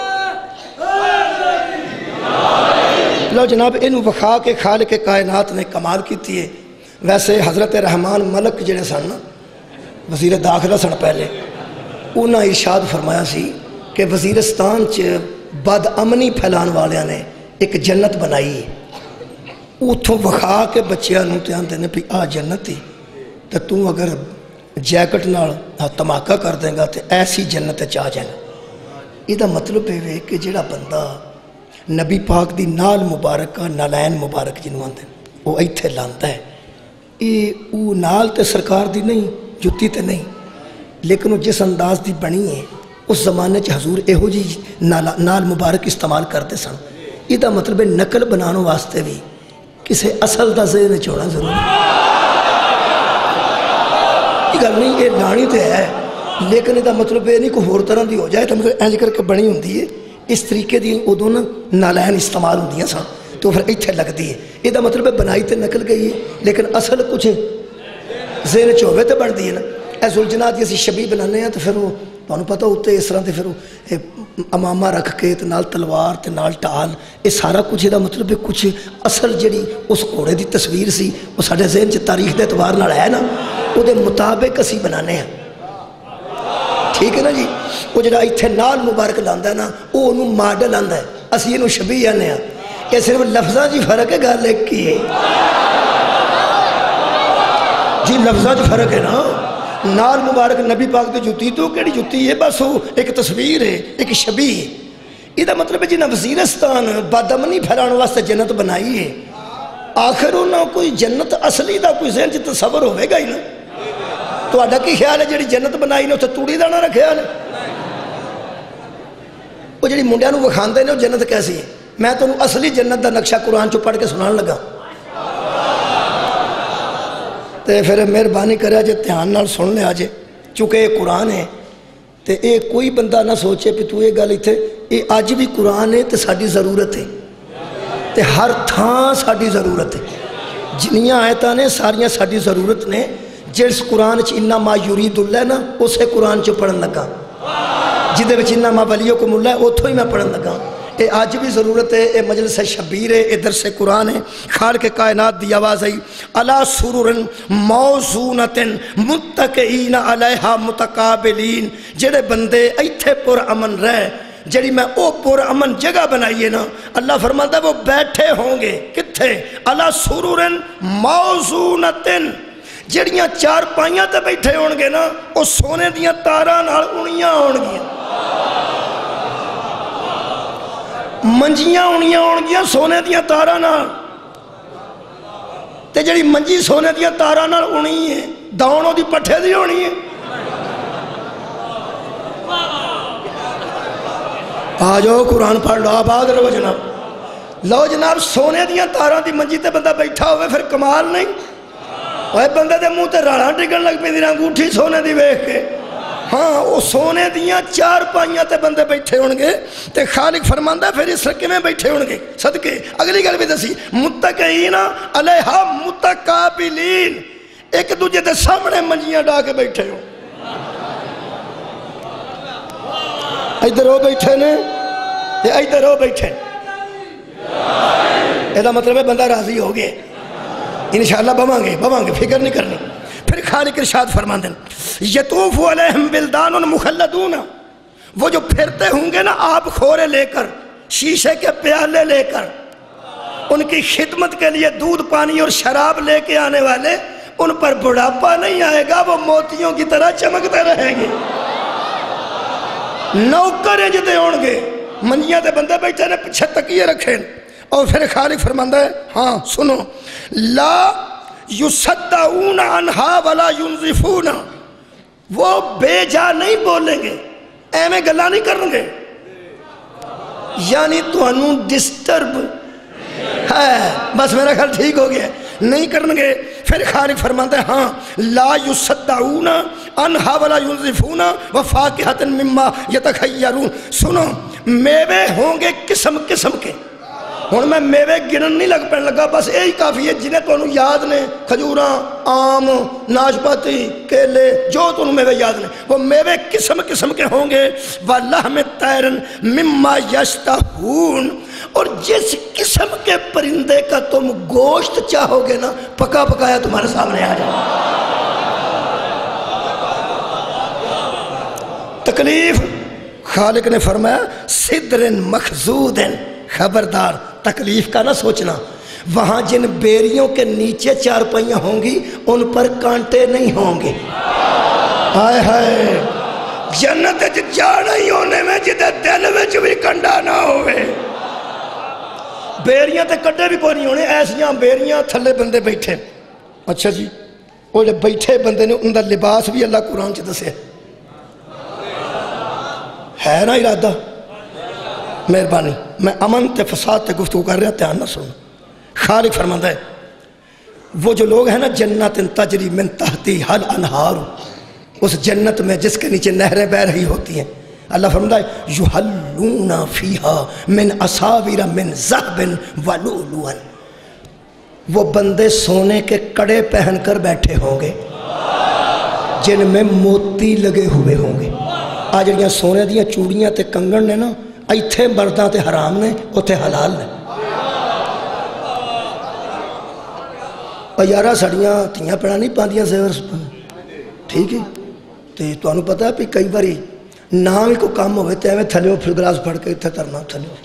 لو جناب انہوں بخا کے خالق کائنات نے کمال کی تھی ویسے حضرت رحمان ملک جڑے سن وزیر داخلہ سن پہلے انہاں ارشاد فرمایا سی کہ وزیرستان چ بد امنی پھیلان والیاں نے ایک جنت بنائی اتھوں وخا کے بچیاں نوں تیان دینے پی آ جنت ہی تو تم اگر جیکٹ نال تماکہ کر دیں گا تو ایسی جنت چاہ جائے گا یہ دا مطلب ہے کہ جڑا بندہ نبی پاک دی نال مبارک کا نالین مبارک جنوں آندے وہ ایتھے لانتا ہے یہ نال تے سرکار دی نہیں جتی تے نہیں لیکن وہ جس انداز دی بنی ہے اس زمانے چ حضور ایہو جی نال مبارک استعمال کرتے سن یہ دا مطلب ہے نقل بنانے واسطے بھی کسے اصل دا ذہن چھوڑا ضرور یہ گل نہیں یہ لانی تے ہے لیکن یہ دا مطلب ہے نہیں کوئی ہور طرح دی ہو جائے تو مطلب اینج کر کے بنی ہوندی ہے اس طریقے دی ادوں نا نالین استعمال ہوندیاں سن تو پھر ایتھے لگتی ہے یہ دا مطلب ہے بنائی تے نقل گئی ہے لیکن اصل کچھ ذہن چ ہوے تے بنتی ہے نا اے ذوالجناح دی اسی شبیہ بنانے ہیں تو پھر وہ تانوں پتہ ہوتے اس طرح تے پھر امامہ رکھ کے تے نال تلوار تے نال ٹال یہ سارا کچھ دا مطلب ہے کچھ اصل جڑی اس گھوڑے دی تصویر سی وہ ساڈے ذہن چ تاریخ دے اعتبار نال ہے نا وہ دے مطابق اسی بنانے ہیں ٹھیک ہے نا جی وہ جڑا ایتھے نال مبارک لاندا ہے نا وہ انہوں ماڈل آندا ہے اسی انہوں شبیہ آنے ہیں کہ صرف لفظاں جی فرق ہے گل ایک کی ہے جی لفظاں جی فرق ہے نا نال مبارک نبی پاک دے جتی تو کیڑی جتی ہے بس وہ ایک تصویر ہے ایک شبیہ ہے یہ دا مطلب ہے جنہاں وزیرستان بدامنی پھیلانے واسطے جنت بنائی ہے آخر انہاں کوئی جنت اصلی دا کوئی ذہن چ تصور ہوئے گا ہی نا تو آڈا کی خیال ہے جڑی جنت بنائی نے اسے توڑی دانا رکھیا ہے وہ جڑی منڈیاں نو وکھاندے نے وہ جنت کیسی ہے میں تو اصلی جنت دا نقشہ قرآن چو پڑھ کے سنان لگا تے پھر مہربانی کرے جے دھیان نال سن لے آجے چونکہ یہ قرآن ہے تے یہ کوئی بندہ نہ سوچے پہ تو یہ گل ایتھے یہ آج بھی قرآن ہے تے ساڈی ضرورت ہے تے ہر تھان ساڈی ضرورت ہے جنیاں آیتاں نے ساریاں ساڈی ضرورت نے جس قرآن چ انما یرید اللہ نا اسے قرآن چ پڑھن لگا جدے وچ انما ولیکم اللہ اوتھوں ہی میں پڑھن لگا اے آج بھی ضرورت ہے اے مجلس شبیر ہے اے درس قرآن ہے خالق کائنات دی آواز ہے علی سرر موضونۃ متکئین علیہا متقابلین جڑے بندے ایتھے پر امن رہ جڑی میں او پر امن جگہ بنائیے نا اللہ فرماتا ہے وہ بیٹھے ہوں گے کتھے علی سرر موضونۃ جڑیاں چار پائیاں تے بیٹھے ہون گے نا وہ سونے دیاں تاراں نال اونیاں ہون گیاں منجیاں اونیاں ہون گیاں سونے دیاں تاراں نال تے جڑی منجی سونے دیاں تاراں نال اونی ہے داؤنوں دی پٹھے دی ہونی ہے آ جاؤ قرآن پڑھ لو آباد رہو جناب لو جناب سونے دیاں تاراں دی منجی تے بندہ بیٹھا ہوئے پھر کمال نہیں اوہ بندے دے منہ تے راڑاں ٹکن لگ پہ دینا انگوٹھی سونے دی ویکھ کے ہاں وہ سونے دیاں چار پائیاں تے بندے بیٹھے ہونگے تے خالق فرماندہ پھر اس رکے میں بیٹھے ہونگے صدقے اگلی گل بھی دسی متقین علیہا متقابلین ایک دوجہ دے سامنے منجیاں ڈا کے بیٹھے ہوں ایدھر ہو بیٹھے نے ایدھر ہو بیٹھے ایدھا مطلب ہے بندہ راضی ہو گئے انشاءاللہ بمانگے فکر نہیں کرنی پھر خالق ارشاد فرماتے ہیں یطوف علیہم ولدان مخلدون، وہ جو پھرتے ہوں گے نا آپ خورے لے کر، شیشے کے پیالے لے کر، ان کی خدمت کے لیے دودھ پانی اور شراب لے کے آنے والے، ان پر بڑھاپا نہیں آئے گا، وہ موتیوں کی طرح چمکتے رہیں گے۔ نوکریں جتے ہوں گے، منجیاں دے بندے بیٹھے نے پیچھے تکیے رکھیں، اور پھر خالق فرماندہ ہے ہاں سنو، لا یصدعون عنہا ولا ینزفون، وہ بے جا نہیں بولیں گے، ایمیں گلا نہیں کریں گے، یعنی تو انہوں ڈسٹرب ہے، بس میرا خیال ٹھیک ہو گیا، نہیں کریں گے۔ پھر خالق فرماتا ہے ہاں لا یصدعون عنہا ولا ینزفون وفاکہۃ مما یتخیرون، سنو میوے ہوں گے قسم قسم کے، ہوں میں میوے گنن نہیں لگ پہن لگا، بس یہی کافی ہے جنہیں تو انہوں یاد نے، کھجوراں، آم، ناشپاتی، کیلے، جو تو انہوں میوے یاد نے، وہ میوے قسم قسم کے ہوں گے، وَلَحْمِ طَيْرٍ مِمَّا يَشْتَهُونَ، اور جس قسم کے پرندے کا تم گوشت چاہو گے نا پکا پکایا تمہارے سامنے آ جائے۔ تکلیف خالق نے فرمایا صدر مخضود، خبردار تکلیف کا نہ سوچنا، وہاں جن بیریوں کے نیچے چارپائیاں ہوں گی ان پر کانٹے نہیں ہوں گے۔ ہائے ہائے، جنت جانا ہی ہونے میں جدے دل میں بھی کنڈا نہ ہوئے، بیریاں تے کڈے بھی کوئی نہیں ہونے، ایسیاں بیریاں تھلے بندے بیٹھے۔ اچھا جی، وہ جب بیٹھے بندے نے ان دا لباس بھی اللہ قرآن چ دسے ہے نا ارادہ۔ مہربانی، میں امن تے فساد تے گفتگو کر رہا، دھیان نہ سنو۔ خالق فرماتا ہے وہ جو لوگ ہیں نا جنت تجری من تحتی حل انہار، اس جنت میں جس کے نیچے نہریں بہ رہی ہوتی ہیں، اللہ فرماتا ہے یحلون فیہا من اساور من ذہب ولؤلؤا، وہ بندے سونے کے کڑے پہن کر بیٹھے ہوں گے جن میں موتی لگے ہوئے ہوں گے۔ آج جڑیاں سونے دیاں چوڑیاں تے کنگن نے نا ایتھے مرداں تے حرام نے، اوتھے حلال نے۔ اور یارہ سڑیاں تھیاں پیڑا نہیں پاندیاں زیور ٹھیک ہے، تے تو انہوں پتا ہے کہ کئی باری نام ہی کو کام ہوئے تے ہمیں تھلیوں پھر گلاس پڑھ کے اتھے ترنا تھلیوں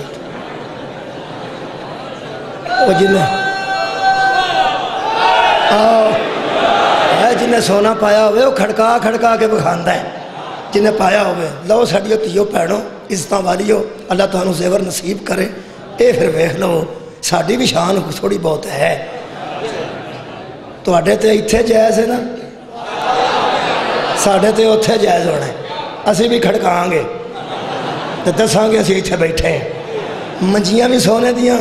وہ جنہیں جنہیں سونا پایا ہوئے وہ کھڑکا کھڑکا کے بکھاندہ ہے، جنہیں پایا ہوئے لو ساڑیو تیو پیڑوں عزتاں والیو، اللہ تعالیٰ زیور نصیب کرے، اے پھر ویکھ لو ساڑی بھی شان تھوڑی بہت ہے، تو اڈے تے اتھے جائز ہے نا، ساڑھے تے اتھے جائز ہونا ہے، اسی بھی کھڑکاں گے تے دساں گے اسی اتھے بیٹھے ہیں، منجیاں بھی سونے دیاں،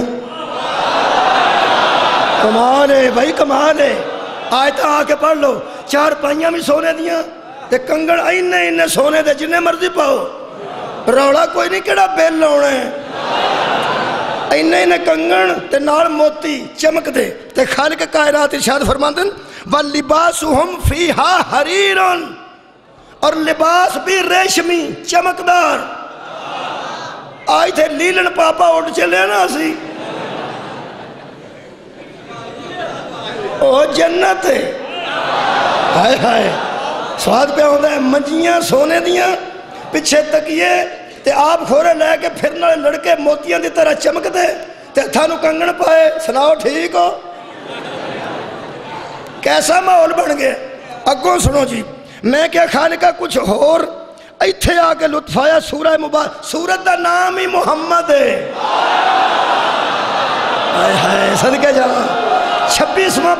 کمال ہے بھائی کمال ہے، آیتاں آ کے پڑھ لو، چار پائیاں بھی سونے دیاں تے کنگڑ اینے سونے دے جنہیں مرضی پاؤ، روڑا کوئی نہیں کیڑا بیل لاؤنا ہے، اینے کنگن تے نال موتی چمک دے، تے خالق کائنات ارشاد فرماندن وَلِبَاسُهُمْ فِيهَا حَرِيرٌ، اور لباس بھی ریشمی چمکدار۔ آئی تھے لیلن پاپا اٹھ چلے نا اسی، او جنت ہے، ہائے ہائے سواد پہ ہوندہ ہے، منجیاں سونے دیاں پچھے تکیے تے آپ کھورے لے کے پھرنا لڑکے موتیاں دی طرح چمک دے تے تھانو کنگن پائے، سناؤ ٹھیک ہو؟ کیسا ماحول بن گیا؟ اگوں سنو جی، میں کیا خالقہ کچھ اور ایتھے آکے لطف آیا، سورہ مبارک، سورت دا نام ہی محمد ہے، آئے ہائے صدقے جہاں، 26واں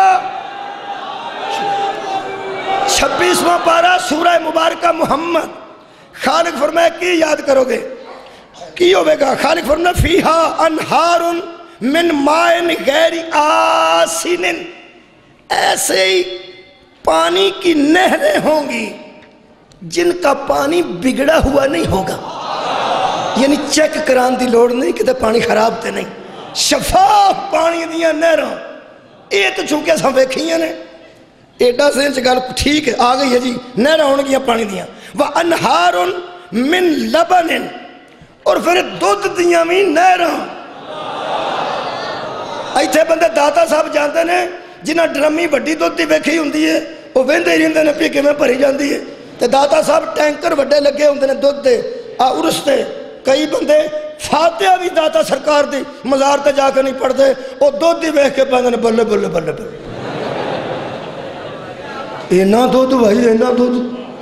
پارہ سورہ مبارکہ محمد، خالق فرمایا کی یاد کرو گے کی ہوئے گا؟ خالق فرمایا فیہا انہار من مائن غیر آسن، ایسے ہی پانی کی نہریں ہوں گی جن کا پانی بگڑا ہوا نہیں ہوگا، یعنی چیک کران دی لوڑ نہیں کہ پانی خراب تے نہیں، شفاف پانی دیاں نہروں، یہ تو چونکہ سب ویکھیاں نے ایڈا سے گل ٹھیک ہے آ گئی ہے جی، نہریں ہون گیا پانی دیاں، وَأَنْهَارٌ مِّن لَبَنٍ، اور پھر دودھ دیاں بھی نہریں۔ ایتھے بندے داتا صاحب جانتے ہیں जिन्हें ड्रमी वड्डी दुध की वेखी होंगी है वो वेंदे ही रहिंदे ने भी किवें भरी जाती है। तो दाता साहब टैंकर वड्डे लगे होंगे ने दुध के आ उर्स ते कई बंदे फातिहा भी दाता सरकार दी मज़ार ते जाके नहीं पढ़ते, वो दुध ही वेख के पाते हैं बल्ले बल्ले बल्ले बल्ले। इन्ना दुध भाई इन्ना दुध,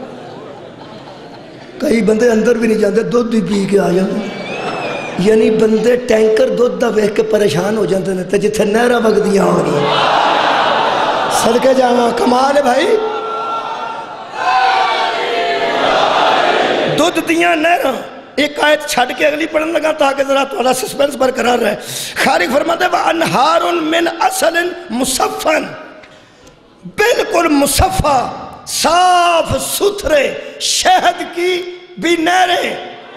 कई बंदे अंदर भी नहीं जाते दुध ही पी के आ जाते। यानी बंदे टैंकर दुध का वेख के परेशान हो जाते हैं। तो जिथे नहर वगदियां होंगी सदके जावा, कमाल है भाई। दुध दियां नहर, एक आयत छड़ के अगली पढ़न लगा ताकि जरा थोड़ा सस्पेंस बरकरार रहे। खारिक फरमाते व अनहारुन मिन असलिन मुसफ़न, बिल्कुल मुसफ़ा साफ सुथरे शहद की भी नहरें।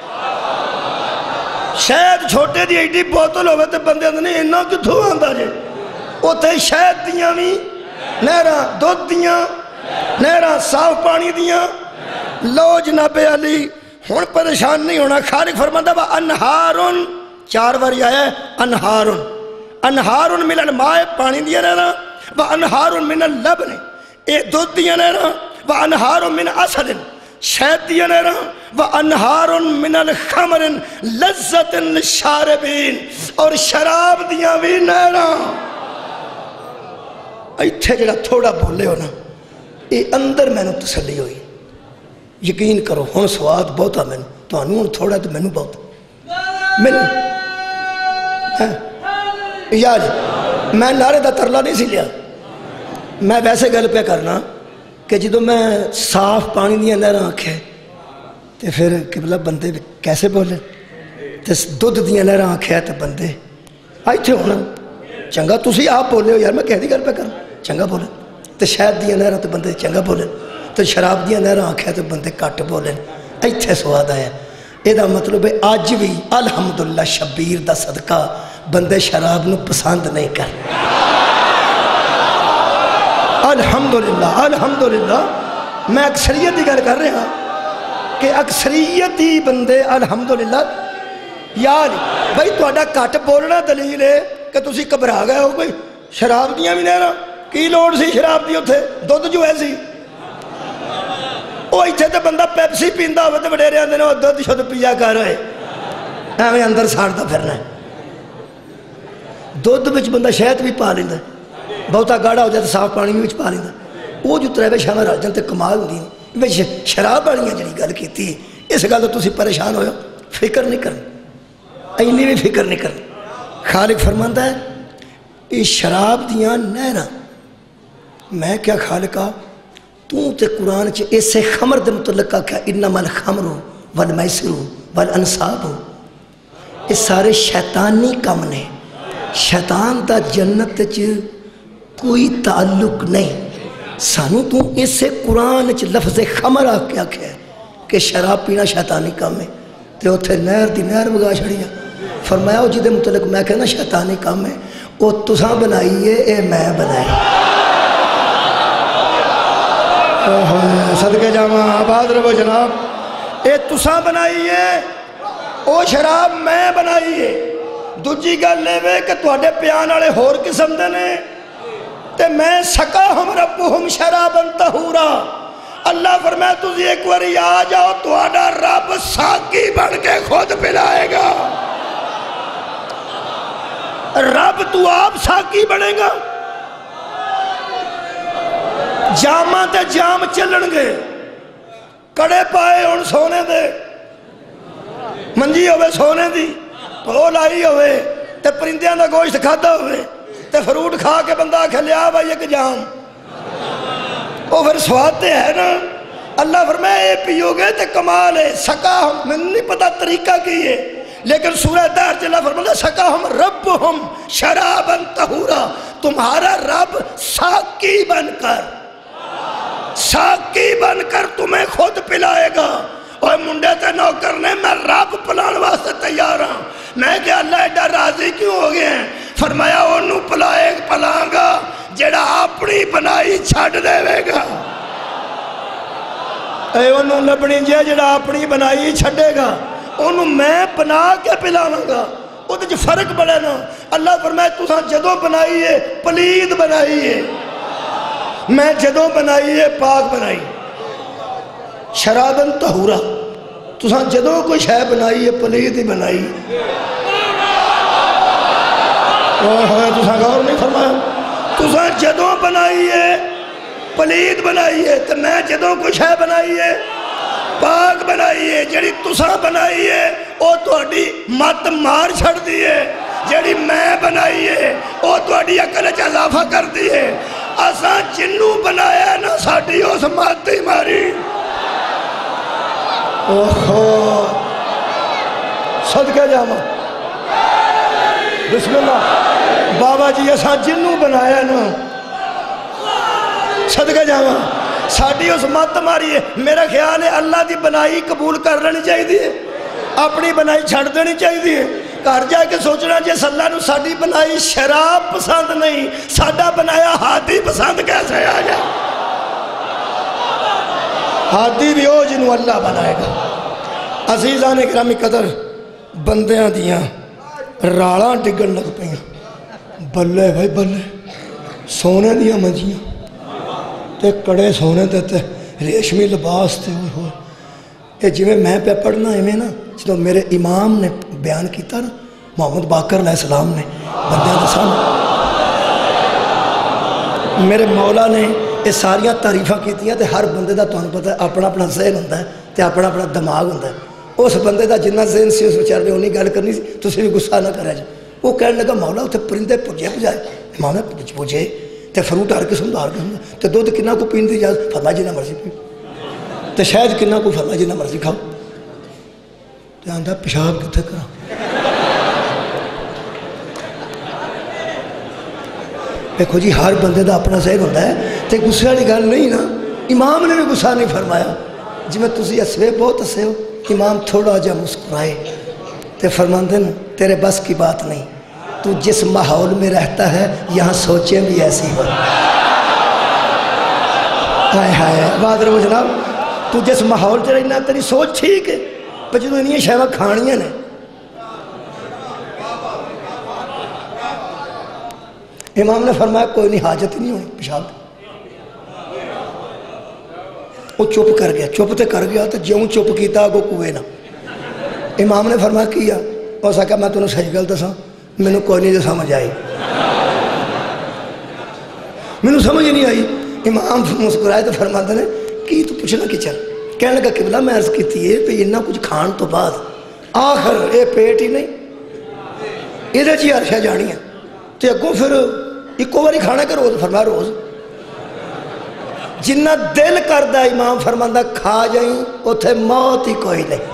शहद छोटे दी एडी बोतल होवे ते बंदे आंदे ने इन्ना कित्थों आंदा जे, उत्थे शहद दियां भी नहरां, दुध दियां नहरां, साफ पानी दियां। लो जनाबे अली हुण परेशान नहीं होना। खालिक फरमांदा वा अनहारुन, 4 बारी आया है अनहारुन। अनहारुन मिनल माए पानी दियां नहरां, व अनहारुन मिनल लबन ये दुध दियां नहरां, व अनहारुन मिन असलिन शहद दियां नहरां, व अनहारुन मिनल खमरिन लज्जतिन लिशारिबीन और शराब दियां भी नहरां। इत्थे जिहड़ा थोड़ा बोले हो ना ये अंदर मैनू तसल्ली हुई। यकीन करो हुण स्वाद बहुता मैनू, तुहानू हुण थोड़ा तो मैनू बहुत। मैनू यार मैं नारे का तरला नहीं सी लिया, मैं वैसे गल पे करना कि जो मैं साफ पानी दियां नहरां आख्या तो फिर किबला बंदे कैसे बोले, तो दुध दियां नहरां आख्या तो बंदे इत्थे होना चंगा। तुसी आप बोले हो यार, मैं कहदी गल पे कर चंगा बोले। तो शहद दियां नहरां तो बंदे चंगा बोले, तो शराब दियां नहरां आख्या तो बंदे घट बोले। इत्थे स्वाद आया। यदा मतलब है अज भी अलहमदुल्ला शबीर का सदका बंदे शराब नूं पसंद नहीं कर। अल्हम्दुलिल्लाह अल्हम्दुलिल्लाह। मैं अक्सरियत की गल कर रहा कि अक्सरियत ही बंदे अल्हम्दुलिल्लाह। यार भाई तुहाडा घट बोलना दलील है कि तुसी घबरा गए हो भाई शराब दियां भी नहरां, की लोड़ सी शराब की, उत्थे दुध जो है सी। वो इत्थे तो बंदा पैप्सी पींदा हो तो वडेरे आंदे ने दुध शुद्ध पिया कर, एवं अंदर साड़ता फिरना। दुध विच बंदा शहद भी पा लेंदा, बहुता गाढ़ा हो जाए तो साफ पानी भी पा लेंदा। वो जो त्रै शाम रल जान तो कमाल होंदी। विच शराब वाली जी गल की इस गल तो तुसीं परेशान हो, फिक्र नहीं करनी, इन्नी भी फिक्र नहीं करनी। खालिक फरमांदा है ये शराब दियां नहरां। मैं क्या खालिका तू तो कुरान च इसे खमर के मुतलक आख्या इन्नमल खमरु वल मैसिरु वल अनसाबु, ये सारे शैतानी कम ने। शैतान का जन्नत च कोई ताल्लुक नहीं। सानू तू इसे कुरान च लफ्ज़ खमर आके आख्या कि शराब पीना शैतानी कम है, तो उत्थे नहर की नहर वगा छड़ी। फरमाया वो जिदे मुतलक मैं कहना शैतानी कम है वो तुसां बनाई है, ये मैं बनाई। सदके जावा आबाद रहो जनाब, ये तुसां बनाई है, वो शराब मैं बनाई है। दूजी गल ये कि तुहाडे प्यान वाले होर किस्म दे ने, ते मैं सकाहुम रब्बुहुम शराबन तहूरा। अल्लाह फरमाया तुसी एक बारी आ जाओ, तुहाडा रब साकी बन के खुद पिलाएगा। रब तू आप साकी बनेगा। जामा ते जाम चलणगे, कड़े पाए हुण सोने दे, मंजी होवे सोने दी, धो लाई होवे ते परिंदियां दा गोश्त खादा होवे ते फ्रूट खा के बंदा आखे लिया भाई एक जाम, वो फिर स्वाद ते है ना। अल्लाह फरमाया ये पियोगे तो कमाल है। सका हम मैंने नहीं पता तरीका की है, लेकिन सूरह दार अल्लाह फरमाता सका हम रब्बुहुम शराबन तहूरा, तुम्हारा रब साकी बनकर तुम्हें खुद पिलाएगा। और मुंडे ते नौकर ने मैं रब पिलाने वास्ते तैयार हाँ। मैं क्या अल्लाह एडा राजी क्यों हो गया? फरमाया ओनू पिलांगा जेड़ा अपनी बनाई छड़ देवेगा। ओनू लभनी जे जेड़ा अपनी बनाई छड़ेगा, ओनू मैं बना के पिलावांगा। वो وہ فرق بڑا نا. اللہ فرمائے تساں جدوں بنائی ہے پلید بنائی ہے، میں جدوں بنائی ہے پاک بنائی. شرابن طہورا، تساں جدوں کوئی شے بنائی ہے پلید ہی بنائی. تساں غور نہیں فرمایا، تساں جدوں بنائی ہے پلید بنائی ہے، تو میں جدوں کوئی شے بنائی ہے پاک بنائی ہے. جڑی تساں بنائی ہے وہ تہاڈی مت مار چھڑ دی ہے، جڑی میں بنائی ہے وہ تہاڈی عقل وچ اضافہ کر دی ہے. اساں جنوں بنایا نا ساڈی اس مت ہی ماری. اوہو صدقے جاواں، بسم اللہ. بابا جی اساں جنوں بنایا نا صدقے جاواں ساڈی اس مت ماری ہے. میرا خیال ہے اللہ دی بنائی قبول کر لینی چاہیے، اپنی بنائی چھڑ دینی چاہیے. گھر جا کے سوچنا جس اللہ نو ساڈی بنائی شراب پسند نہیں، ساڈا بنایا ہادی پسند کیسے آ جائے؟ ہادی بھی ہو جنوں اللہ بنائے گا. عزیزان گرامی قدر، بندیاں دیاں رالاں ڈگن لگ پئیاں. بلے بھائی بلے، سونے دیاں منجیاں تے کڑے سونے تے ریشمی لباس تے ہوئے ہوئے. یہ جی میں پہ پڑھنا ہے نا، جدو میرے امام نے بیان کیتا نا محمد باقر علیہ السلام نے بندیاں دے سامنے، میرے مولا نے یہ ساریاں تعریفاں کیتیاں. تے ہر بندے دا تمہیں پتہ ہے اپنا اپنا ذہن ہوتا ہے تے اپنا اپنا دماغ ہوتا ہے. اس بندے دا جنہ ذہن سی اس بیچارے نے انہیں گل کرنی سی. تسی بھی غصہ نہ کرے جی. وہ کہنے لگا مولا اتنے پرندے پجے بجائے. امام نے پجے تے فروٹ ہر قسم دا ہر قسم دا تے دودھ کنہ کو پین دی اجازت، فرمایا جنہ مرضی پیو. تے شاید کنہ کو فرمایا جنہ مرضی کھاؤ. تے آندا پیشاب کتھے کرا. دیکھو جی ہر بندے دا اپنا ذہن ہوتا ہے تے غصے والی گل نہیں نا. امام نے بھی غصہ نہیں فرمایا. جی میں تسی ہسوے بہت ہسے ہو. امام تھوڑا جا مسکرائے تے فرماندے نا تیرے بس کی بات نہیں، تو جس ماحول میں رہتا ہے یہاں سوچیں بھی ایسی ہو. ہائے ہائے بات رہو جناب، تو جس ماحول سے رہنا تیری سوچ ٹھیک ہے، پر جدو انہیں شہوہ کھانیاں نے. امام نے فرمایا کوئی نہیں، حاجت ہی نہیں ہونی پیشاب. وہ چپ کر گیا، چپ تے کر گیا تو جیوں چپ کیتا اگو کوئے نا. امام نے فرمایا کیا؟ اس آکھا میں تنہوں صحیح گل دساں، مینوں کوئی نہیں جو سمجھ آئی، مینوں سمجھ نہیں آئی. امام مسکرائے تو فرماتے نے کی تو پوچھنا کی چل. کہنے لگا قبلہ میں عرض کیتی ہے کہ اتنا کچھ کھان تو بعد آخر اے پیٹ ہی نہیں ادھر جی عرشہ جانی ہے تے اگوں پھر ایکو باری کھانا کہ روز. فرمایا روز. جنہ دل کردہ امام فرماندہ کھا جائیں اتھے موت ہی کوئی نہیں.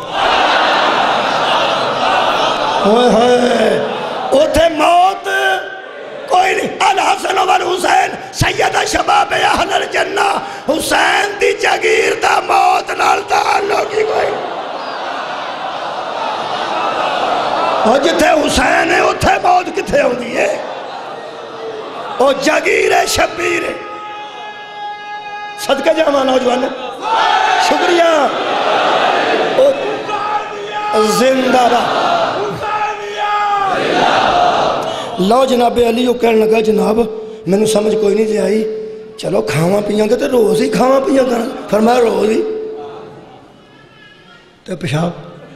ہوئے ہوئے اتھے موت کوئی نہیں. الحسن والحسین سیدہ شباب اہل الجنہ. حسین دی جگیر دا موت نال تعلق ہی کوئی. اور جتھے حسین ہے اتھے موت کتھے ہوندی ہے؟ وہ جگیر ہے شبیر ہے. صدقہ جاواں نوجوان شکریہ. زندہ رہا. لو جناب علی وہ کہنے لگا جناب میں نے سمجھ کوئی نہیں آئی، چلو کھاواں پیاں گے تو روز ہی کھاواں پیاں گا. فرمایا روز ہی تو پیشاب.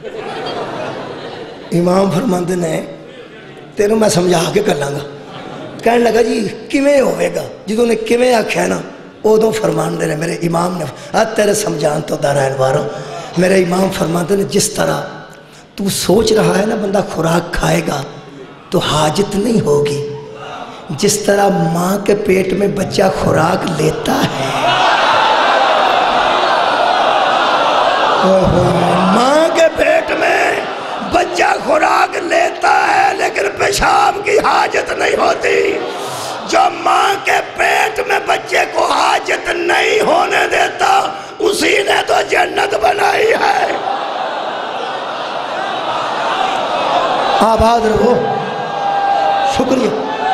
امام فرماندے نے تینوں میں سمجھا کے کر لاں گا. کہنے لگا جی کیویں ہوئے گا؟ جدوں نے کیویں آکھیا نا ادوں فرمان دے نے میرے امام نے تیرے سمجھان تو دارائن وارا. میرے امام فرماندے نے جس طرح تو سوچ رہا ہے نا بندہ خوراک کھائے گا تو حاجت نہیں ہوگی، جس طرح ماں کے پیٹ میں بچہ خوراک لیتا ہے، ماں کے پیٹ میں بچہ خوراک لیتا ہے لیکن پیشاب کی حاجت نہیں ہوتی. جو ماں کے پیٹ میں بچے کو حاجت نہیں ہونے دیتا اسی نے تو جنت بنائی ہے. آباد رہو. شکریہ.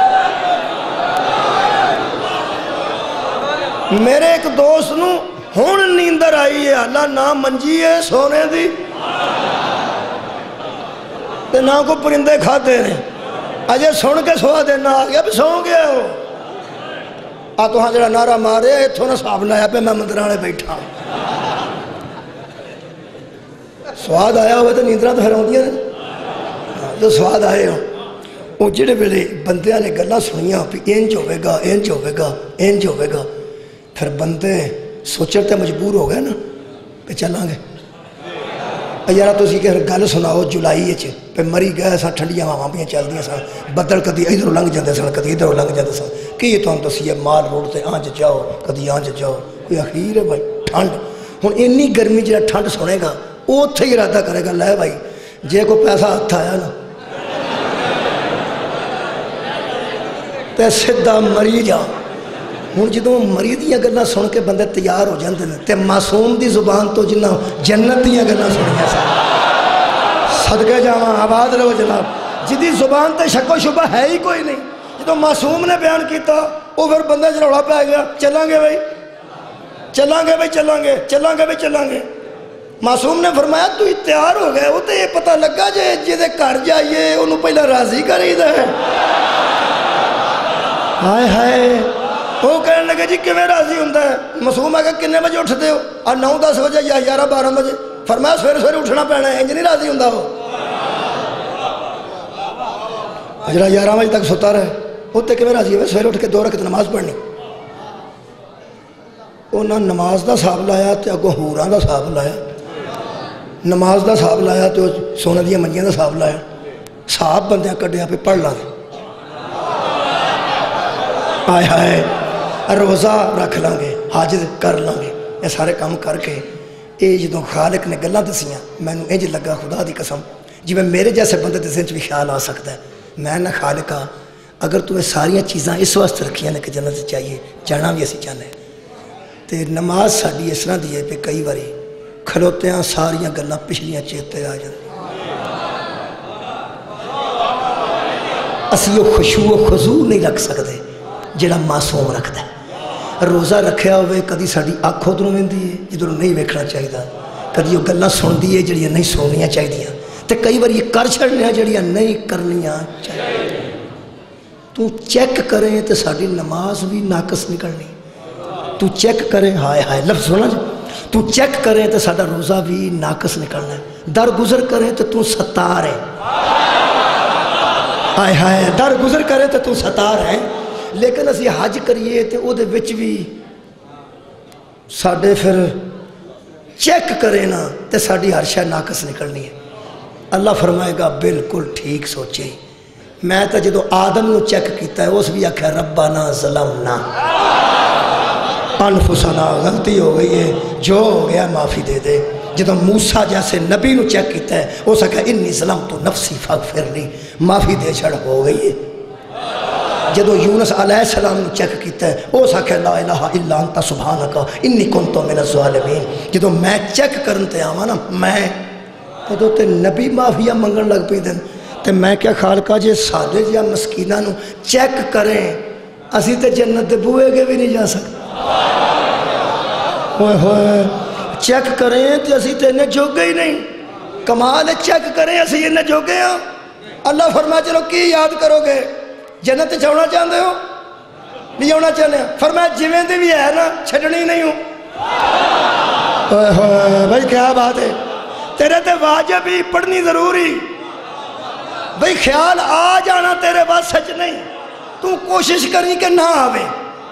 میرے ایک دوست نو ہون نیندر آئی ہے، اللہ نام منجی ہے سونے دی. تے نہ کو پرندے کھاتے نے اجے سن کے سوا دینا آ گیا بھی سو گیا ہو آ تو ہاں جڑا نعرہ مارے اتھوں نہ صاحب لایا پہ میں مندرانے بیٹھا سواد آیا ہوئے تو نیندرہ تو پھر ہوندیاں نے جو سواد آئے ہوں وہ جڑے ویلے بندیاں نے گلاں سنیاں پھر انج ہوئے گا انج ہوئے گا انج ہوئے گا پھر بندے سوچتے مجبور ہو گئے نا پہ چلاں گے یارہ تو اسی کہ گل سناؤ جولائی پہ مری گئے سا ٹھنڈیاں ہواں پہ چل دیاں سن بدل کدی ادھر لنگ جاندے سن کدی ادھر لنگ جاندے سن کی تو ہم دسیے مال روڈ تے آنج جاؤ کدی آنج جاؤ کوئی اخیر ہے بھائی ٹھنڈ ہن انی گرمی جڑا ٹھنڈ سنے گا وہ اتھے ہی ارادہ کرے گا لے بھائی جے کو پیسہ ہاتھ آیا نا تے سدھا مری جا ہوں جدوں مری دیاں گلاں سن کے بندے تیار ہو جاندے نے تے معصوم دی زبان تو جنہ جنت دیاں گلاں سنیاں سن صدقے جاواں آباد رہو جناب جدی زبان تے شک و شبہ ہے ہی کوئی نہیں جدوں معصوم نے بیان کیتا وہ پھر بندے جڑوڑا پہ گیا چلیں گے بھائی چلیں گے بھائی چلیں گے چلیں گے بھائی چلیں گے معصوم نے فرمایا تو تیار ہو گئے وہ تو یہ پتہ لگا جے جدے گھر جائیے انہوں پہلا راضی کری دے ہائے ہائے وہ کہنے لگے جی کیویں راضی ہوندہ ہے معصوم ہے کہ کنے بجے اٹھتے ہو 9-10 بجے یا 11-12 بجے فرمایا سویرے سویرے اٹھنا پینا ہے انج نہیں راضی ہوندہ ہو جڑا 11 بجے تک ستا رہے وہ تے کیویں راضی ہوئے سویرے اٹھ کے 2 رکعت نماز پڑھنی انہاں نماز دا حساب لایا تے اگوں ہوراں دا حساب لایا نماز دا حساب لایا تے سونے دیاں منجیاں دا حساب لایا صاحب بندیاں کڈیا پہ پڑھ لاں آئے ہائے روزہ رکھ لیں گے حج کر لیں گے یہ سارے کام کر کے یہ جدوں خالق نے گلاں دسیاں میں نے انج لگا خدا دی قسم جی میں میرے جیسے بندے دے ذہن چ بھی خیال آ سکتا ہے میں نہ خالقا اگر تو یہ ساریاں چیزاں اس واسطے رکھیاں نے کہ جنت چاہیے جانا بھی اسی چاہنے تے نماز ساڈی اس طرح دی ہے پہ کئی باری کھلوتے ہیں ساریاں گلاں پچھلیاں چیتے آ جاندے اسی وہ خشوع و خضوع نہیں رکھ سکتے جڑا معصوم رکھتا ہے روزہ رکھیا ہوئے کدی ساڈی اکھ ادھروں ویندی ہے جدھروں نہیں ویکھنا چاہیے کدی وہ گلاں سندی ہے جڑیاں نہیں سننیاں چاہیے تے کئی بار یہ کر چھڑنے جڑیاں نہیں کرنیاں چاہیے تو چیک کریں تے ساڈی نماز بھی ناقص نکلنی تو چیک کریں ہائے ہائے لفظ سنا جی تو چیک کریں تے ساڈا روزہ بھی ناقص نکلنا ہے درگزر کریں تے تو ستار ہے ہائے ہائے درگزر کریں تے تو ستار ہے لیکن اسی حج کریے تے او دے وچ بھی ساڈے پھر چیک کرے نا تے ساڈی ہر شے ناقص نکلنی ہے اللہ فرمائے گا بالکل ٹھیک سوچے میں تو جدو آدم نو چیک کیتا ہے اس بھی آکھا ربنا ظلمنا انفسنا غلطی ہو گئی ہے جو ہو گیا معافی دے دے جدو موسیٰ جیسے نبی نو چیک کیتا ہے اس آکھا انی ظلمت نفسی فاغفرلی معافی دے چھڑ ہو گئی ہے جدو یونس علیہ السلام نے چیک کیتا ہے وہ ساکھے لا الہ الا انت سبحانکا انی کنتو من الظالمین جدو میں چیک کرنتے آواں نا میں جدو تے نبی معافیہ منگن لگ پی دن تے میں کیا خالقہ جے سادے جیا مسکینہ نو چیک کریں اسی تے جنت دے بوئے کے بھی نہیں جا سکتے ہوئے ہوئے چیک کریں تے اسی تے انہیں جوگے ہی نہیں کمال چیک کریں اسی انہیں جوگے ہیں اللہ فرمائے چلو کی یاد کرو گے جنت چھوڑنا چاہتے ہو نہیں ہونا چاہتے ہیں فرمایا جویں دی بھی ہے نا چھڑنی نہیں ہوں بھائی کیا بات ہے تیرے تے واجب ہی پڑھنی ضروری بھائی خیال آ جانا تیرے بات سچ نہیں تو کوشش کریں کہ نہ آوے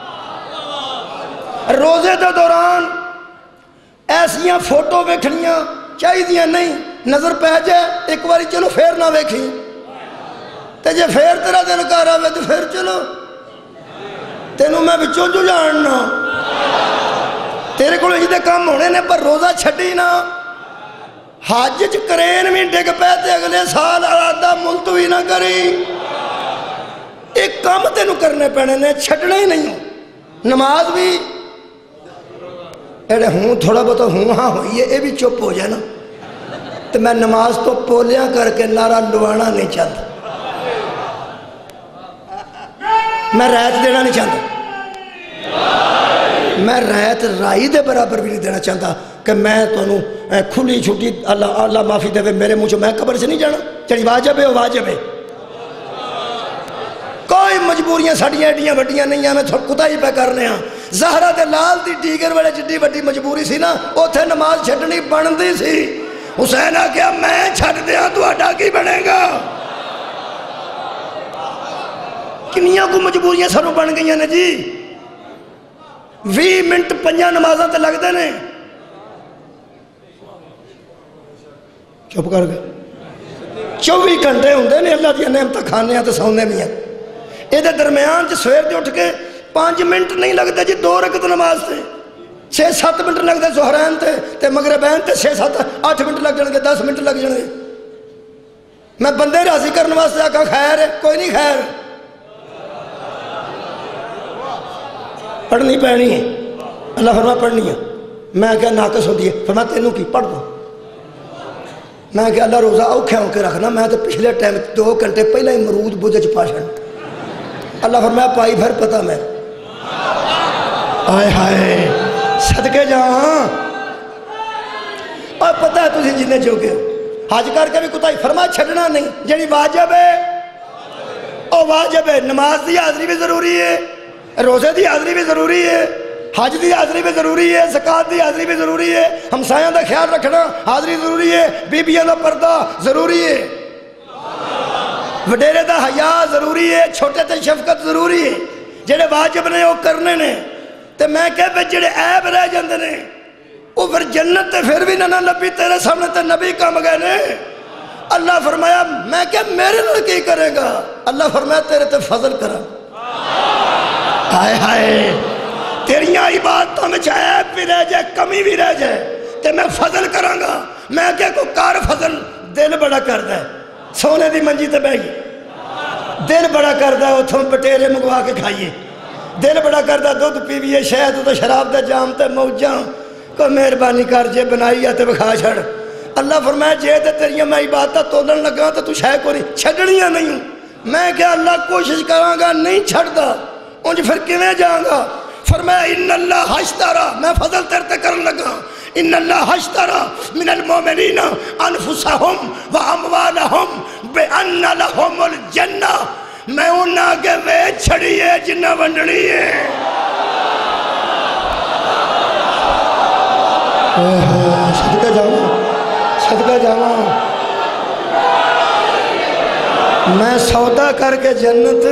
روزے دے دوران ایسیاں فوٹو ویکھنیاں چاہی دیاں نہیں نظر پہ جائے ایک باری چلو پھر نہ ویکھیں تے جے پھر تیرا دل کر آوے تو پھر چلو تینوں میں بچوں جو جاننا تیرے کو ہی دے کام ہونے نے پر روزہ چھڑی نا حج چ کرین بھی ڈگ پہ تے اگلے سال ارادہ ملتوی نہ کری ایک کام تینوں کرنے پینے نے چھڑنے ہی نہیں ہوں نماز بھی ایڈے ہوں تھوڑا بہت ہوں ہاں ہوئی ہے اے بھی چپ ہو جائے نا تو میں نماز تو پولیاں کر کے نعرہ لوانا نہیں چاہتا میں رائت دینا نہیں چاہتا میں رائت رائی دے برابر بھی نہیں دینا چاہتا کہ میں تو کھلی چھوٹی اللہ معافی دے میرے منہ چو میں قبر سے نہیں جانا جڑی واجب ہے وہ واجب ہے. کوئی مجبوریاں ساڑیاں ایڈیاں وڈیاں نہیں ہیں. میں کتا ہی پہ کرنے ہاں. زہرہ دے لال دی ٹیگر والے جڈی وڈی مجبوری سی نا, اوتھے نماز چھڈنی بندی سی. حسین آ کیا میں چھڈ دیاں تہاڈا کی بنے گا؟ کنیاں کو مجبوریاں سانوں بن گئیاں نے جی. 20 منٹ 5 نمازاں تے لگ دے نے. چپ کر گئے. 24 گھنٹے ہوندے نے اللہ دی نعمتاں کھانے تے سونے بھی ہیں. یہ درمیان چ سویر دے اٹھ کے 5 منٹ نہیں لگتے جی 2 رکعت نماز تے. 6-7 منٹ لگتے ظہرین تے مغربین تے 6-7-8 منٹ لگ جان گے, 10 منٹ لگ جان گے. میں بندے راضی کرنے واسطے آکھا خیر ہے, کوئی نہیں خیر. پڑھنی پڑنی ہے. اللہ فرمایا پڑھنی ہے. میں کیا ناقص ہوتی ہے؟ فرمایا تینوں کی پڑھ دو. میں کیا اللہ روزہ اوکھے ہو کے رکھنا. میں تو پچھلے ٹائم 2 گھنٹے پہلے ہی مرود بوجھ پاشن. اللہ فرمایا پائی پھر پتہ میں. آئے ہائے صدقے جاؤں. اور پتہ ہے تسی جنہیں جو گئے حج کر کے بھی کتائی. فرمایا چھڑنا نہیں. جنہی واجب ہے او واجب ہے. نماز دی حاضری بھی ضروری ہے, روزے دی حاضری بھی ضروری ہے, حج دی حاضری بھی ضروری ہے, زکات دی حاضری بھی ضروری ہے, ہمسایاں دا خیال رکھنا حاضری ضروری ہے, بیبیاں دا پردہ ضروری ہے, وڈیرے دا حیا ضروری ہے, چھوٹے تے شفقت ضروری ہے. جڑے واجب نے وہ کرنے نے. تے میں کہہ پہ جڑے عیب رہ جاندے نے وہ پھر جنت تے پھر بھی نہ نبی تیرے سامنے تے نبی کم گئے نے. اللہ فرمایا میں کہ میرے نال کی کرے گا؟ اللہ فرمایا تیرے تے فضل کرا. ہائے ہائے تیریاں عبادتوں میں عیب بھی رہ جائے, کمی بھی رہ جائے, تے میں فضل کراں گا. میں کہ کو کار فضل دل بڑا کردا ہے. سونے دی منجی تے بیٹھ دل بڑا کردا ہے, اتھوں بٹیرے منگوا کے کھائیے. دل بڑا کردا دودھ پیویے, شہد تے شراب دے جام تے موجاں. کوئی مہربانی کر جے بنائی ہے تے بکھا چھڑ. اللہ فرمایا جے تے تیریاں میں عبادتاں تولن لگا تے تو شے کو نہیں چھڈنیاں نہیں. میں کہ اللہ کوشش کراں گا نہیں چھڑدا, انج پھر کیویں جاؤں گا؟ فرمایا ان اللہ اشترا, میں فضل تیرے تے کرن لگا. ان اللہ اشترا من المؤمنین انفسہم واموالہم بان لہم الجنہ. میں انہاں کے ویچ چھڑی ہے جنہ ونڈنی ہے. صدقہ جاؤں, صدقہ جاؤں. میں سودا کر کے جنت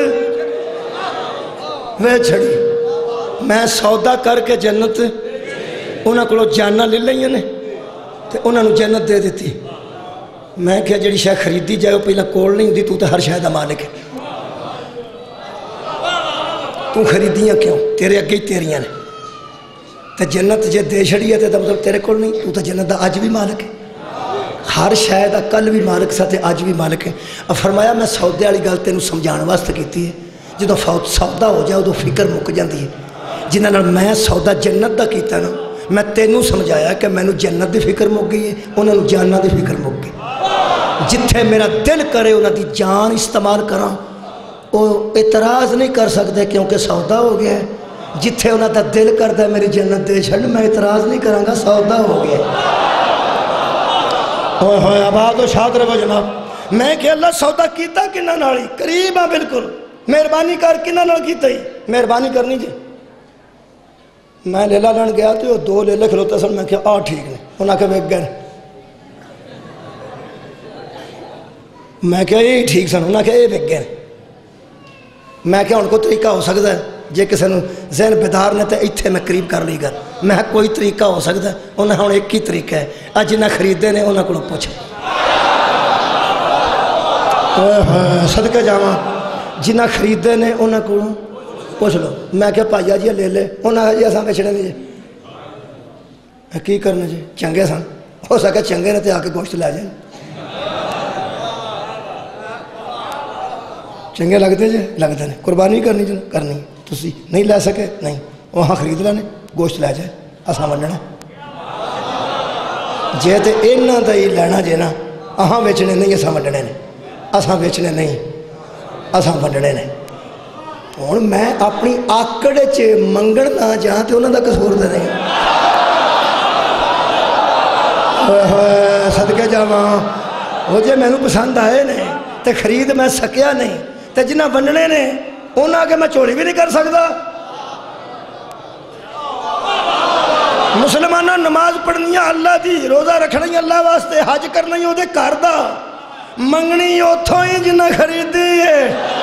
ویچ چھڑی. میں سودا کر کے جنت انہاں کو جاننا لے لئیے نے تے انہاں نو جنت دے دیتی. میں کہا جڑی شاہ خریدی جائے وہ پہلا کول نہیں ہوتی, تو تے ہر شاہ دا مالک ہے. تو خریدیاں کیوں؟ تیرے اگے ہی تیریاں نے. تے جنت جے دے چھڑی ہے تے مطلب تیرے کول نہیں, تو تے جنت دا آج بھی مالک ہے. ہر شاہ دا کل بھی مالک سا تے آج بھی مالک ہے. اب فرمایا میں سودے والی گل تینوں سمجھان واسطے کیتی ہے. جدو سودا ہو جائے ادو فکر مک جاتی ہے. جنہاں نال میں سودا جنت دا کیتا نا, میں تینوں سمجھایا کہ میں جنت دی فکر مک گئی ہے, انہوں نے جاننا دی فکر مک گئی. جتھے میرا دل کرے انہوں دی جان استعمال کراں, وہ اعتراض نہیں کر سکتے کیونکہ سودا ہو گیا ہے. جتھے انہوں دا دل کرتا ہے میری جنت دے چھڑ, میں اعتراض نہیں کراں گا, سودا ہو گیا ہے. ہوئے ہوئے آباد و شاد رہو جناب. میں کہ اللہ سودا کیتا کنہ نالی قریب ہاں بالکل. مہربانی کر کنہ نال کیتا ہی مہربانی کرنی جی. میں لیلہ لڑ گیا تو 2 لیلے کھلوتے سن. میں کہا ٹھیک نے. انہاں کہ بیک گئے. میں کہا یہ ٹھیک سن. انہاں کہ یہ بیک گئے. میں کہا ان کو طریقہ ہو سکتا ہے جے کسی نے ذہن بیدار نے تو اتھے میں قریب کر لی گا. میں کوئی طریقہ ہو سکتا ہے. انہاں ہوں ایک ہی طریقہ ہے. آج جنہیں خریدے نے انہاں کو پوچھے. صدقہ جاواں جنہیں خریدے نے انہاں کو پوچھ لو. میں کہا پائیا جی لے لے. انہاں کہا جی اساں بیچنے نہیں جی. کی کرنے جی چنگے سن. ہو سکے چنگے نے تے آ کے گوشت لے جائیں. چنگے لگتے جی لگتے ہیں. قربانی کرنی جی کرنی. تسی نہیں لے سکے نہیں, وہاں خرید لینے گوشت لے جائے. اساں ونڈنا جے تے انہاں دا ہی لینا جے نا. اہاں بیچنے نہیں, اساں ونڈنے نے. اساں بیچنے نہیں, اساں ونڈنے نے. ہوں میں اپنی آکڑ چ منگن نہ جا تو انہوں دا قصور دے نہیں. صدقے جاواں وہ جے میں پسند آئے نے تے خرید میں سکیا نہیں تے جنہ ونڈنے نے انہاں آگے میں چوری بھی نہیں کر سکتا. مسلمانہ نماز پڑھنی اللہ دی، روزہ رکھنی اللہ واسطے، حج کرنا ہی دے گھر دا، منگنی اتھوں ہی جنہ خریدی ہے.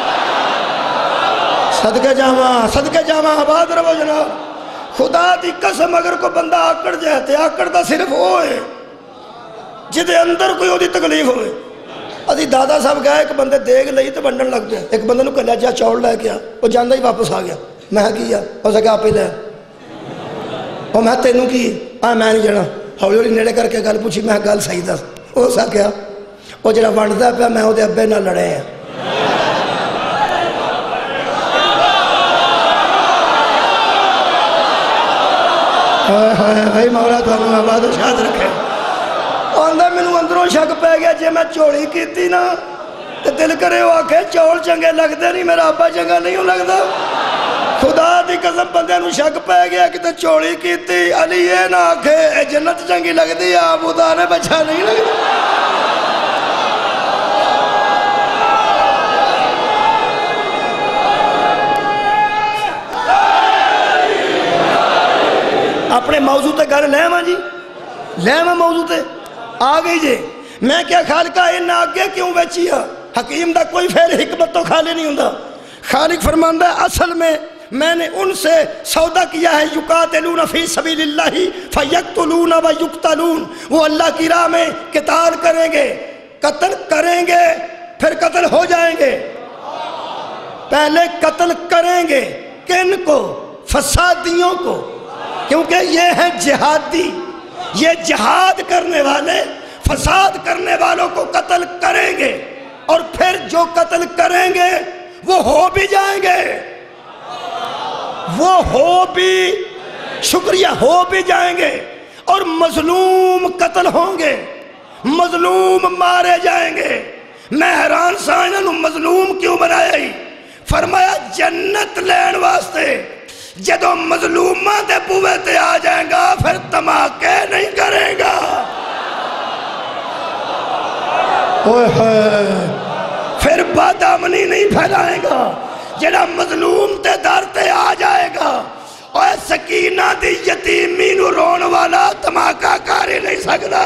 صدقے جاواں آباد رہو جناب. خدا دی قسم اگر کوئی بندہ آکڑ جائے تے آکڑ دا صرف وہ ہے جدے اندر کوئی وہ دی تکلیف ہوئے. ادھی دادا صاحب گئے ایک بندے دیکھ لئی تو بنڈن لگ جائے. ایک بندے نو کہلیا جا چاول لے کے آ، وہ جاندہ ہی واپس آ گیا. میں کیا اس نے کہا آپ ہی لے. اور میں تینوں کی میں نہیں جانا. ہولی ہولی نیڑے کر کے گل پوچھی، میں گل صحیح دس. اس نے کہا وہ جڑا ونڈدا پیا میں وہ ابے نہ لڑے ہیں. بھائی مولا تمہیں آباد و شاد رکھے. آندہ مینوں اندروں شک پہ گیا جے میں چوڑی کیتی نا تو دل کرے وہ آکھے چول چنگے لگتے نہیں، میرا ابا چنگا نہیں لگتا. خدا دی قسم بندے نو شک پہ گیا کہ تے چوڑی کیتی علی یہ نہ آکھے اے جنت چنگی لگتی ہے آپ خدا نے بچہ نہیں لگتا. اپنے موضوع تے گھر لے ماں جی، لے ماں موضوع تے آ گئی جے. میں کیا خالقہ انہا آگے کیوں بیچیا؟ حکیم دا کوئی فعل حکمت تو خالی نہیں ہوندہ. خالق فرماندہ ہے اصل میں نے ان سے سودا کیا ہے یقاتلون فی سبیل اللہ فیقتلون و یقتلون. وہ اللہ کی راہ میں قتال کریں گے، قتل کریں گے، پھر قتل ہو جائیں گے. پہلے قتل کریں گے کن کو؟ فسادیوں کو، کیونکہ یہ ہیں جہادی. یہ جہاد کرنے والے فساد کرنے والوں کو قتل کریں گے، اور پھر جو قتل کریں گے وہ ہو بھی جائیں گے، وہ ہو بھی، شکریہ، ہو بھی جائیں گے. اور مظلوم قتل ہوں گے، مظلوم مارے جائیں گے. میں حیران سا انہوں مظلوم کیوں بنایا ہی؟ فرمایا جنت لین واسطے. جدو مظلومہ دے بوے تے آ جائیں گا پھر تماکے نہیں کرے گا. پھر بدامنی نہیں پھیلائے گا. جڑا مظلوم تے در تے آ جائے گا اور سکینہ دی یتیمی نو رون والا تماکہ کاری نہیں سکتا.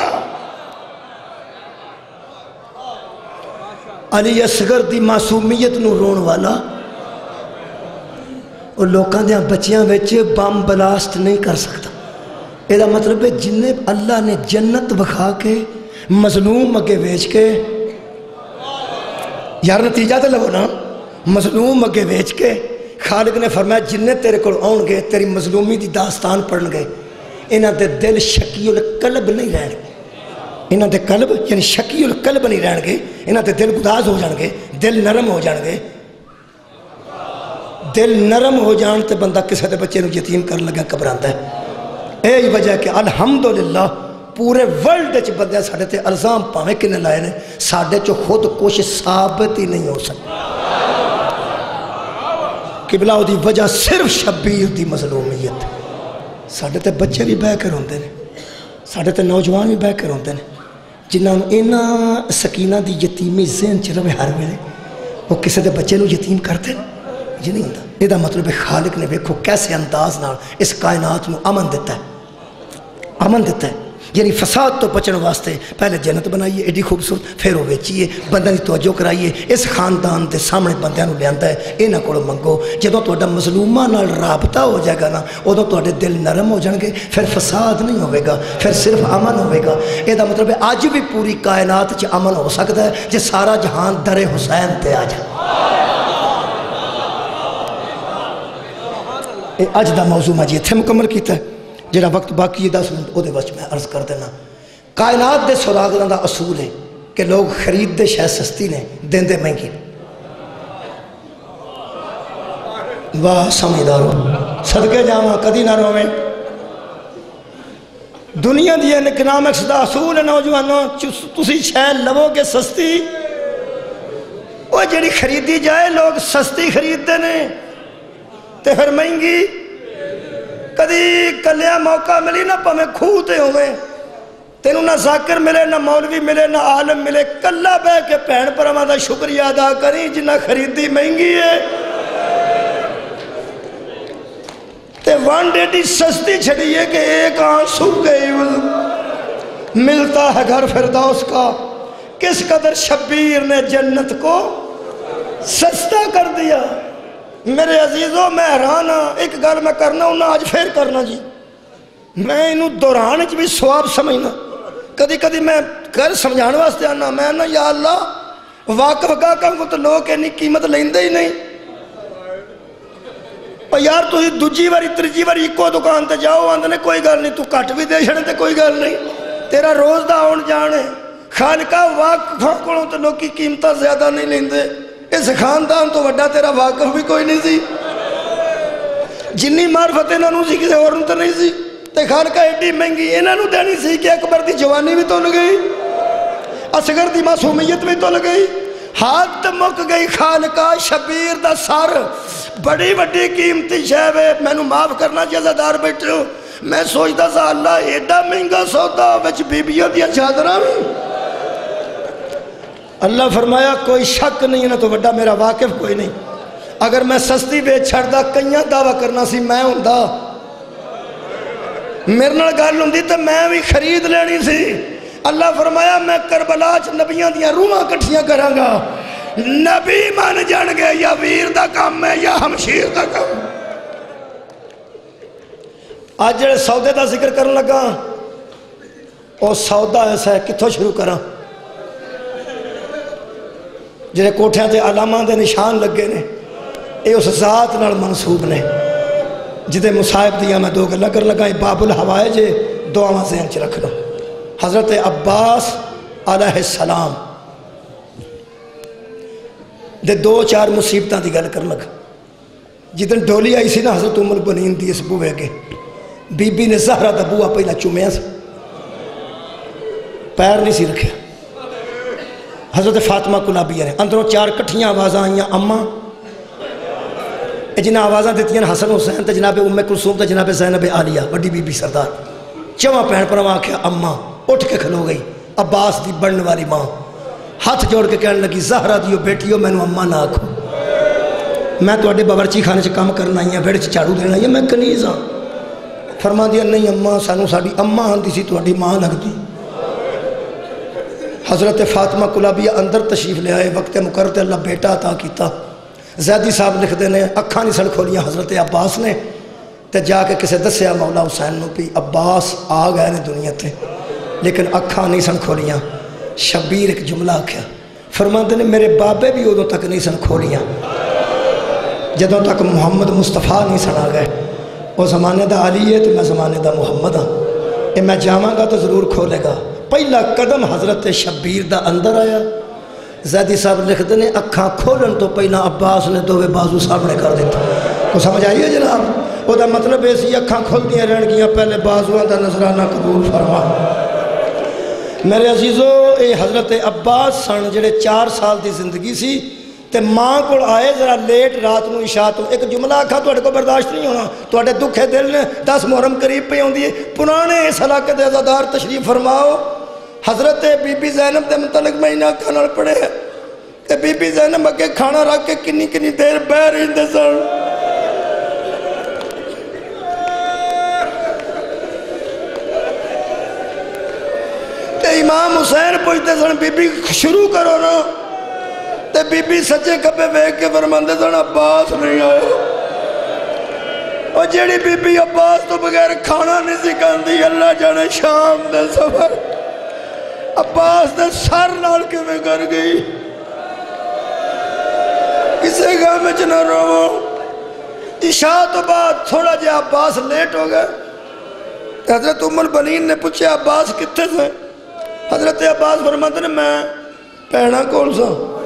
علی اصغر دی معصومیت نو رون والا اور لوکاں دیاں بچیاں ویچے بام بلاسٹ نہیں کر سکتا. یہ مطلب ہے جنہیں اللہ نے جنت بکھا کے مظلوم اگے ویچ کے، یار نتیجہ تے لگو نا، مظلوم اگے ویچ کے خالق نے فرمایا جنہیں تیرے کو آن گے تیری مظلومی دی داستان پڑھن گے، انہاں دے دل شکی القلب نہیں رہن گے. انہاں دے قلب یعنی شکی القلب نہیں رہن گے، انہاں دے دل گداز ہو جان گے، دل نرم ہو جان گے. دل نرم ہو جان تے بندہ کسے دے بچے نو یتیم کر لگا گھبراتا ہے. اے وجہ کہ الحمدللہ پورے ورلڈ وچ بندے ساڈے تے الزام پاویں کنے لائے نے، ساڈے چوں خود کچھ ثابت ہی نہیں ہو سکتا. قبلہ دی وجہ صرف شبیر دی مظلومیت. ساڈے تے بچے بھی بہ کر ہوندے نے، ساڈے تے نوجوان بھی بہ کر ہوندے نے جنہاں نوں انہاں سکینہ دی یتیمی ذہن چ رہے ہر ویلے، وہ کسے دے بچے نو یتیم کرتے یہ نہیں ہوتا. یہ مطلب ہے خالق نے ویکھو کیسے انداز نال اس کائنات میں امن دیتا ہے، امن دیتا ہے. یعنی فساد تو بچن واسطے پہلے جنت بنائیے ایڈی خوبصورت، پھر وہ ویچیے، بندہ کی توجہ کرائیے، اس خاندان دے سامنے بندیاں نو لیاندا ہے. انہاں کولوں منگو. جدوں تہاڈا مظلوماں نال رابطہ ہو جائے گا نا، ادوں تہاڈے دل نرم ہو جان گے، پھر فساد نہیں ہوے گا، پھر صرف امن ہوے گا. یہ مطلب ہے اج بھی پوری کائنات چ امن ہو سکتا ہے جے سارا جہان در حسین تے آ جائے. اج دا موضوع میں جی اتنے مکمل کیتا ہے. جڑا وقت باقی 10 منٹ وہ میں عرض کر دینا. کائنات دے سوداگراں دا اصول ہے کہ لوگ خرید دے شے سستی نے، دین دے مہنگی. واہ سمجھدارو، صدقے جاواں کدی نہ رویں. دنیا دی اکنامکس دا اصول ہے نوجوانوں، تسی شے لو گے سستی، وہ جڑی خریدی جائے لوگ سستی خریدتے نے تے پھر مہنگی. کدی کلیا موقع ملی نہ پمیں کھوتے ہوئے تینوں نہ ذاکر ملے نہ مولوی ملے نہ عالم ملے کلا بہ کے بھین بھراواں دا شکریہ ادا کریں جنہ خریدی مہنگی ہے تے وانڈ ایڈی سستی چھڑی ہے کہ ایک آنسو کے عوض ملتا ہے گھر فردوس کا کس قدر شبیر نے جنت کو سستا کر دیا میرے عزیزوں میں حیران ہاں ایک گل میں کرنا ہوں آج پھر کرنا جی میں انہوں دوران بھی ثواب سمجھنا کدی کدی میں گھر سمجھانے واسطے آنا میں نا یا اللہ واقف گاہکاں کو تو لوگ اتنی قیمت لیندے ہی نہیں اور یار تو ہی دوجی باری تیجی باری ایکو دکان تے جاؤ آندے نے کوئی گل نہیں تو کٹ بھی دے چھڑے تے کوئی گل نہیں تیرا روز دا آن جانے خالقہ واقفاں کولوں تے لوگ کی قیمتاں زیادہ نہیں لیندے اس خاندان تو وڈا تیرا واقف بھی کوئی نہیں سی جنی معرفت انہاں نوں سی کسے اور نوں تے نہیں سی تے خالقہ ایڈی مہنگی انہاں نوں دینی سی کہ اکبر دی جوانی بھی تل گئی اصغر دی معصومیت بھی تل گئی ہاتھ مک گئی خالقہ شبیر دا سر بڑی بڑی قیمتی شے وے مینوں معاف کرنا جزا دار بیٹھے ہو میں سوچتا سا اللہ ایڈا مہنگا سودا وچ بیبیاں دیا چادراں اللہ فرمایا کوئی شک نہیں نہ تو بڑا میرا واقف کوئی نہیں اگر میں سستی بیچ چھڑدا کئیاں دعویٰ کرنا سی میں ہوندا میرے نال گل ہوندی تے میں بھی خرید لینی سی اللہ فرمایا میں کربلا چ نبیاں دیاں روحاں کٹھیاں کراں گا نبی مان جان گے یا ویر دا کام ہے یا ہمشیر دا کام آج جڑے سودے دا ذکر کرن لگا او سودا ایسا ہے کتھوں شروع کراں جڑے کوٹھیاں تے علاماں دے نشان لگے نے اے اس ذات نال منسوب نے جدے مصائب دیا میں دو گلاں کر لگا باب الحوائج دعاواں ذہن چ رکھ لو حضرت عباس علیہ السلام دے دو چار مصیبتاں دی گل کر لگا جدن ڈولی آئی سی نا حضرت ام البنین دی اس بوے گے بی بی نے زہرہ دا بوہ پہلا چومیا سی پیر نہیں سی رکھیا حضرت فاطمہ کلابیہ نے اندروں چار کٹھیاں آوازاں آئیاں اماں جنہیں آوازاں دیتی ہیں حسن حسین تے جناب ام کلثوم تے جناب زینب عالیہ بڑی بی بی سردار چواں پہن پر وہاں کیا اماں اٹھ کے کھلو گئی عباس دی بڑھن والی ماں ہاتھ جوڑ کے کہنے لگی زہرہ دیو بیٹیو میں نو اماں نہ آکھو میں تو اڈے باورچی خانے سے کام کرنا آئی ہیں بیڑ سے چاڑو دینا آئی ہیں میں کنیز ہاں فرما دیا نہیں اماں سانو ساڑی اماں آندی سی تو اڈی ماں لگ دی حضرت فاطمہ کلابیہ اندر تشریف لے آئے وقت مقرر تے اللہ بیٹا عطا کیتا زیدی صاحب لکھ دینے اکھاں نہیں سن کھولیاں حضرت عباس نے تے جا کے کسے دسیا مولا حسین نو پی عباس آ گئے نے دنیا تے لیکن اکھاں نہیں سن کھولیاں شبیر ایک جملہ آکھیا فرماتے نے میرے بابے بھی ادھوں تک نہیں سن کھولیاں جدوں تک محمد مصطفیٰ نہیں سن آ گئے وہ زمانے دا علی ہے تو میں زمانے دا محمد ہاں اے میں جاواں گا تو ضرور کھولے گا پہلا قدم حضرت شبیر دا اندر آیا زیدی صاحب لکھ دینے اکھاں کھولن تو پہلا عباس نے دووے بازو سامنے کر دیتا کو سمجھ آئیے جناب وہ دا مطلب ایسی اکھاں کھول دیا رہن گیا پہلے بازوان دا نظرانہ قبول فرما میرے عزیزو اے حضرت عباس سن جڑے 4 سال دی زندگی سی تے ماں کو آئے ذرا لیٹ رات نو عشاء تو ایک جملہ آکھا تو اڑے کو برداشت نہیں ہونا تو اڑے دکھے دل نے 10 محرم قریب پہ ہوں دیئے پرانے اس علاقے دے عزادار تشریف فرماؤ حضرت بی بی زینب دے متعلق میں انہاں کھانا پڑے ہیں کہ بی بی زینب اگے کھانا رکھ کے کنی کنی دیر بہ رہی دے سن تے امام حسین پوچھتے سن بی بی شروع کرو نا تے بی بی سچے کبے بیک کے فرماندے سن عباس نہیں آئے اور جیڑی بی بی عباس تو بغیر کھانا نہیں سکھاندی اللہ جانے شام دے سفر عباس دے سر نال کے میں کر گئی کسے گاہ میں چنہ رو عشاء تو بعد تھوڑا جے عباس لیٹ ہو گئے حضرت ام البنین نے پوچھے عباس کتے سے حضرت عباس فرماتے نے میں پہنا کون سا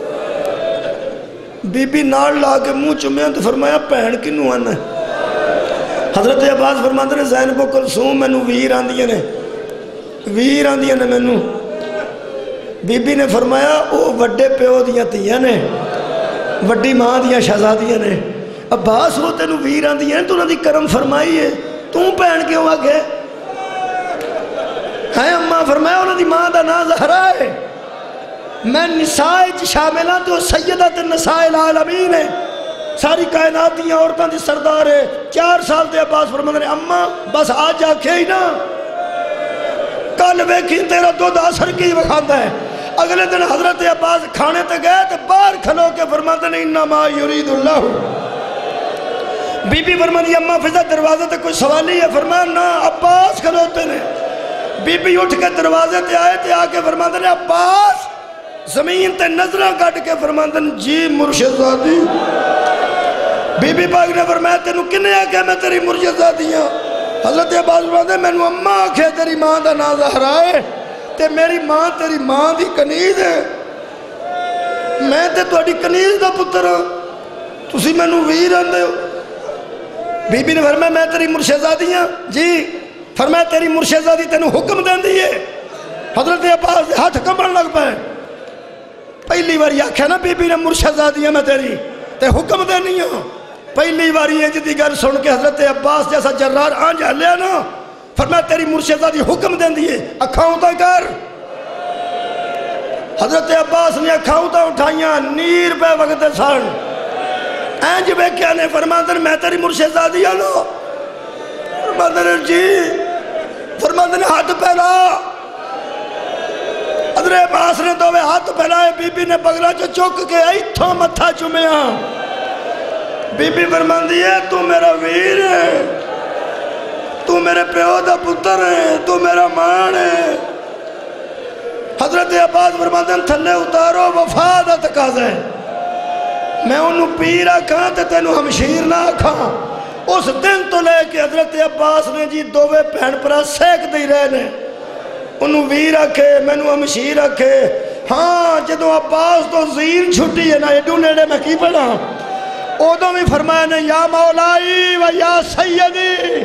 بی بی نال لا کے منہ چومیا تو فرمایا پہن کنوں آنا ہے حضرت عباس فرماتے نے زینب و کلثوم مینوں ویر آندیاں نے مینوں بی بی نے فرمایا او وڈے پیو دیاں تیاں نے وڈی ماں دیاں شہزادیاں نے عباس وہ تینوں ویر آندیاں نے تو انہاں دی کرم فرمائی ہے توں پہن کیوں آگے ہے اماں فرمایا انہوں دی ماں دا نام زہرا ہے میں نساء شامل ہاں تو سیدت النساء العالمین ہے ساری کائنات دیاں عورتاں دی سردار ہے 4 سال دے عباس فرماتے ہیں اماں بس آج آکھے ہی نا کل ویکھی تیرا دودھ اثر کی وکھاندا ہے اگلے دن حضرت عباس کھانے تے گئے تے باہر کھلو کے فرماتے ہیں انما یرید اللہ بی بی فرماتی اماں فضا دروازے تے کوئی سوالی ہے فرمایا نا عباس کھلوتے نے بی بی اٹھ کے دروازے تے آئے تے آکے فرماتے ہیں عباس زمین تے نظرہ کٹ کے فرماتے ہیں جی مرشد زادی بی بی پاک نے فرمایا تینو کنے آکے میں تیری مرشد زادی ہوں حضرت عباس فرماتے ہیں میں نے اماں آکھے تیری ماں دا نا زہرا ہے تے میری ماں تیری ماں دی کنیز ہے میں تے تواڈی کنیز دا پتر ہوں تسی میں نو ویر آندے ہو بی بی نے فرمایا میں تیری مرشدزادی ہوں جی فرمایا تیری مرشدزادی تینو حکم دین دیئے حضرت عباس دے ہاتھ کمبن لگ پائے پہلی باری آکھیا نا بی بی نے مرشدزادی ہوں میں تیری تے حکم دینی ہوں پہلی باری یہ جدی گر سن کے حضرت عباس جیسا جرار آنج ہلیا نا فرمایا تیری مرشدزادی حکم دین دیئے اکھاؤں تا کر حضرت عباس نے اکھاؤں تا اٹھائیاں نیر پہ وقت سان اینج بے کیا نے فرماتے ہیں میں تیری مرشدزادی آلو فرماتے ہیں جی فرماتے ہیں ہاتھ پہلا حضرت عباس نے دوے ہاتھ پہلائے بی بی نے بگلا جو چوک کے ایتھوں متھا چومیا بی بی فرماتی ہے تو میرا ویر ہے تو میرے پیو دا پتر ہے تو میرا مان ہے حضرت عباس فرماتے ہیں تھلے اتارو وفا دا تقاضا ہے میں انہوں پیر آکھاں تے تینوں ہمشیر نہ آکھاں اس دن تو لے کے حضرت عباس نے جی دووے پہن پرا سیک دی رہنے انہوں ویر آکھے میں انہوں ہمشیر آکھے ہاں جدو عباس تو زین چھٹی ہے نا ایڈو نیڑے میں کی پڑھا اودوں بھی فرمایا نے یا مولائی و یا سیدی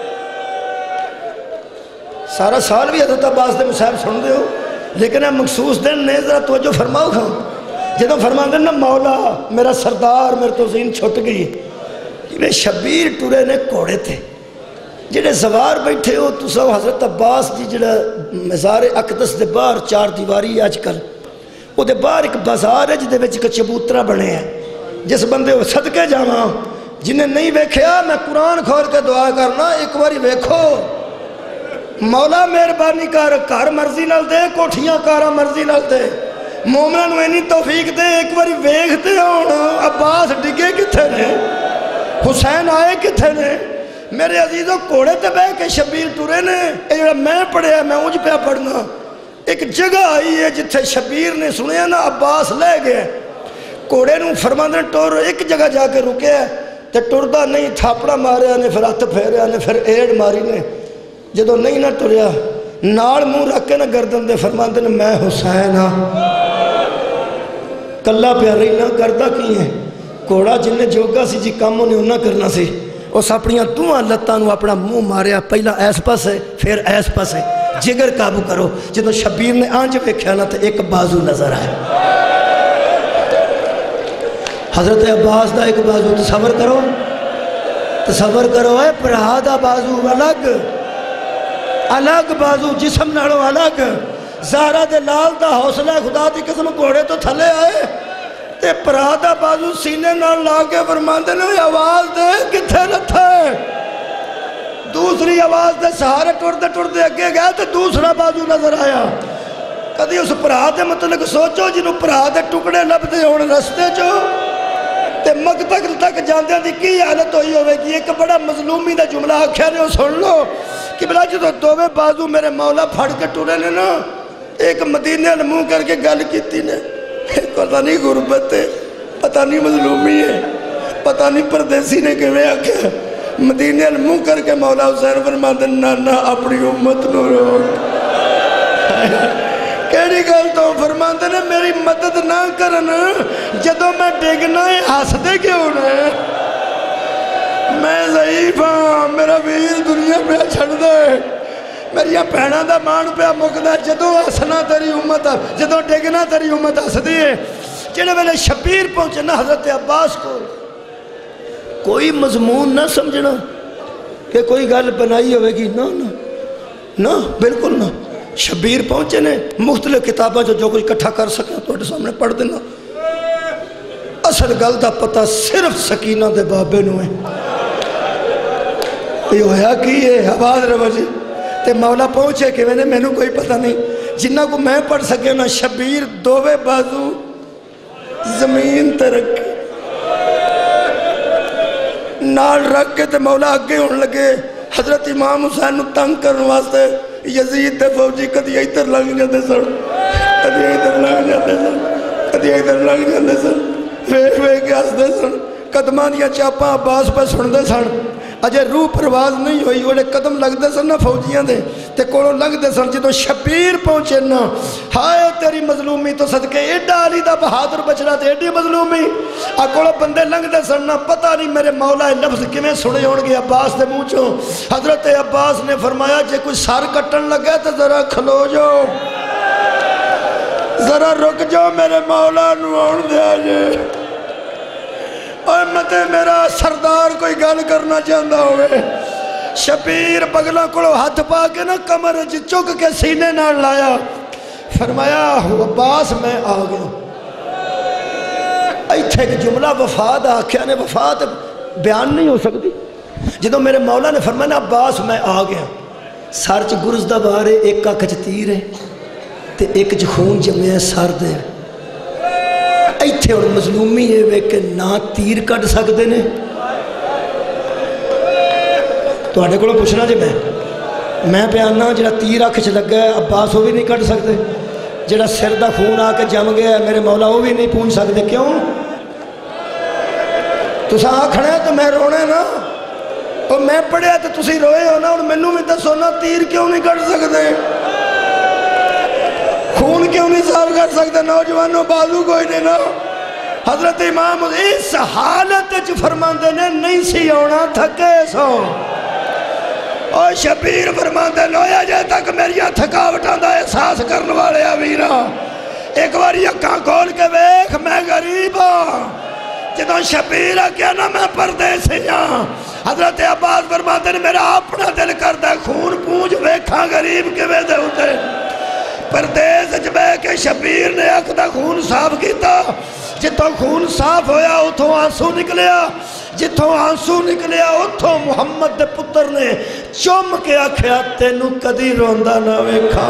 سارا سال بھی حضرت عباس دے مصاحب سن دے ہو لیکن مخصوص دن نے ذرا توجہ فرماؤ کھاں جدو فرما دے نا مولا میرا سردار میرے تو زین چھٹ گئی جنہیں شبیر ٹورے نے کوڑے تھے جنہیں زوار بیٹھے ہو تو سو حضرت عباس جی جڑا مزار اقدس دے باہر 4 دیواری آج کل وہ دے باہر ایک بازار ہے جدے وچ چبوترا بنے ہیں جس بندے وہ صدقے جاواں جنہیں نہیں ویکھیا میں قرآن کھول کے دعا کرنا ایک باری ویکھو مولا مہربانی کر مرضی نال دے کوٹھیاں کارا مرضی نال دے مومنہ نو اینی توفیق دے ایک باری ویکھتے ہونا عباس ڈگے کتھے نے حسین آئے کتھے نے میرے عزیزوں کوڑے تے بے کے شبیر ٹورے نے اے جڑا میں پڑھے میں اونج پہ پڑھنا ایک جگہ آئی ہے جتھے شبیر نے سنے نا عباس لے گئے کوڑے نو فرماندے ٹور ایک جگہ جا کے رکے تے ٹردہ نہیں تھاپڑا ماریا نے پھر ہاتھ پھیریا نے پھر ایڑ ماری نے جدو نہیں نہ ٹریا نال منہ رکھ کے نہ گردن دے فرماندے نے میں حسین ہاں کلا پیاری نہ کردہ کی ہیں کوڑا جن نے جوگا سی جی کام انہیں انہاں کرنا سی اس اپنیاں دوہاں لتانو اپنا منہ ماریا پہلا ایس پاس ہے پھر ایس پاس ہے جگر قابو کرو جدو شبیر نے آنج ویکھیا نہ تے ایک بازو نظر آئے حضرت عباس دا ایک بازو تصور کرو اے پرہا دا بازو الگ بازو جسم نالوں الگ زہرہ دے لال دا حوصلہ خدا دی قسم گھوڑے تو تھلے آئے تے پرہا دا بازو سینے نال لا کے فرماندے نے آواز دے کتھے رتھا ہے دوسری آواز دے سہارے ٹردے اگے گیا تے دوسرا بازو نظر آیا کدی اس پرہا دے مطلق سوچو جنہوں پرہا دے ٹکڑے لبدے ہونے رستے جو تے مقتل تک جاندیاں دی کی حالت ہوئی ہوئے گی ایک بڑا مظلومی دا جملہ آکھیا نے سن لو کہ بلا جو دووے بازو میرے مولا پھڑ کے ٹورے نے نا ایک مدینے منہ کر کے گل کیتی نے پتہ نہیں غربت ہے پتہ نہیں مظلومی ہے پتہ نہیں پردیسی نے کیویں آکھیا مدینے منہ کر کے مولا حسین فرماندے نانا اپنی امت نو روک کیڑی گل تو فرماندے نے میری مدد نہ کرن جدوں میں ڈگنا ہے ہس دے کیوں نے میں ضعیف ہاں میرا ویر دنیا پہ چھڑ دے میری پہنا دا مان پہ مکدہ جدوں ہسنا تیری امت جدوں ڈگنا تیری امت ہس دیئے جنہیں ویلے شبیر پہنچے نا حضرت عباس کو کوئی مضمون نہ سمجھنا کہ کوئی گل بنائی ہوئے گی نا بالکل نہ شبیر پہنچے نے مختلف کتاباں جو کچھ کٹھا کر سکیں تو سامنے پڑھ دینا. اصل گل دا پتہ صرف سکینہ دے بابے نو ہے. یہ ہویا کی ہے آواز رہا جی تے مولا پہنچے کہ میں نے کوئی پتہ نہیں. جنہ کو میں پڑھ سکے نا شبیر دووے بازو زمین تے رکھ نال رکھ کے تے مولا آگے ہونے لگے. حضرت امام حسین تنگ کرنے واسطے یزید دے فوجی کدی ادھر لنگ جاندے سن کدی ادھر لنگ جاندے سن کدی ادھر لنگ جاندے سن ویکھ ویکھ کے ہسدے سن. قدماں دیاں چاپاں عباس پہ سندے سن. اجے روح پرواز نہیں ہوئی وہ قدم لگتے سن نا فوجیاں دے تے کولوں لنگتے سن. جدوں شبیر پہنچے نا ہائے تیری مظلومی تو صدقے ایڈا علی دا بہادر بچڑا تے ایڈی مظلومی آ کولوں بندے لنگتے سن نا. پتہ نہیں میرے مولا لفظ کیویں سنے ہون گے عباس دے منہ چوں. حضرت عباس نے فرمایا جے کوئی سر کٹن لگا تے ذرا کھلو جاؤ ذرا رک جاؤ میرے مولا نو آن دیا جے. احمد میرا سردار کوئی گل کرنا چاہتا ہوئے. شبیر بغلہ کڑو ہاتھ پا کے نا کمر چک کے سینے نہ لایا. فرمایا عباس میں آ گیا. ایتھے ایک جملہ وفات آکھیا نے وفات بیان نہیں ہو سکتی. جدوں میرے مولا نے فرمایا عباس میں آ گیا. سر چ گرز دا بار ہے ایک اکھ چ تیر ہے تے ایک چ خون جمیا سر دے. ایتھے اور مظلومی ہے وے کہ نہ تیر کٹ سکتے نے. تو آڑے کو پوچھنا جی میں پیانا جڑا تیر اکھ چ لگا ہے عباس وہ بھی نہیں کٹ سکتے. جڑا سر دا خون آ کے جم گیا ہے میرے مولا وہ بھی نہیں پہنچ سکتے. کیوں تساں آکھنا تو میں رونے نا اور میں پڑھیا تو تسی روئے ہو نا اور مینوں بھی دسو نا تیر کیوں نہیں کٹ سکتے خون کیوں نہیں صاف کر سکتے. نوجوانوں بازو کوئی نہیں نا. حضرت امام اس حالت چ فرماندے نے نہیں سی آنا تھکے سو. اور شبیر فرماندے لویا جے تک میری تھکاوٹاں دا احساس کرنے والے ویرا ایک باری اکھاں کھول کے ویکھ میں غریب ہاں. جدوں شبیر کیا نا میں پردیسی ہاں. حضرت عباس فرماندے نے میرا اپنا دل کردا خون پونج ویکھاں غریب کیویں دے ہوتے. پردیس جبے کے شبیر نے اکھ دا خون صاف کیتا. جتوں خون صاف ہویا اتھوں آنسو نکلیا. جتوں آنسو نکلیا اتھوں محمد دے پتر نے چوم کے آکھیا تینوں کدی روندا نہ ویکھا.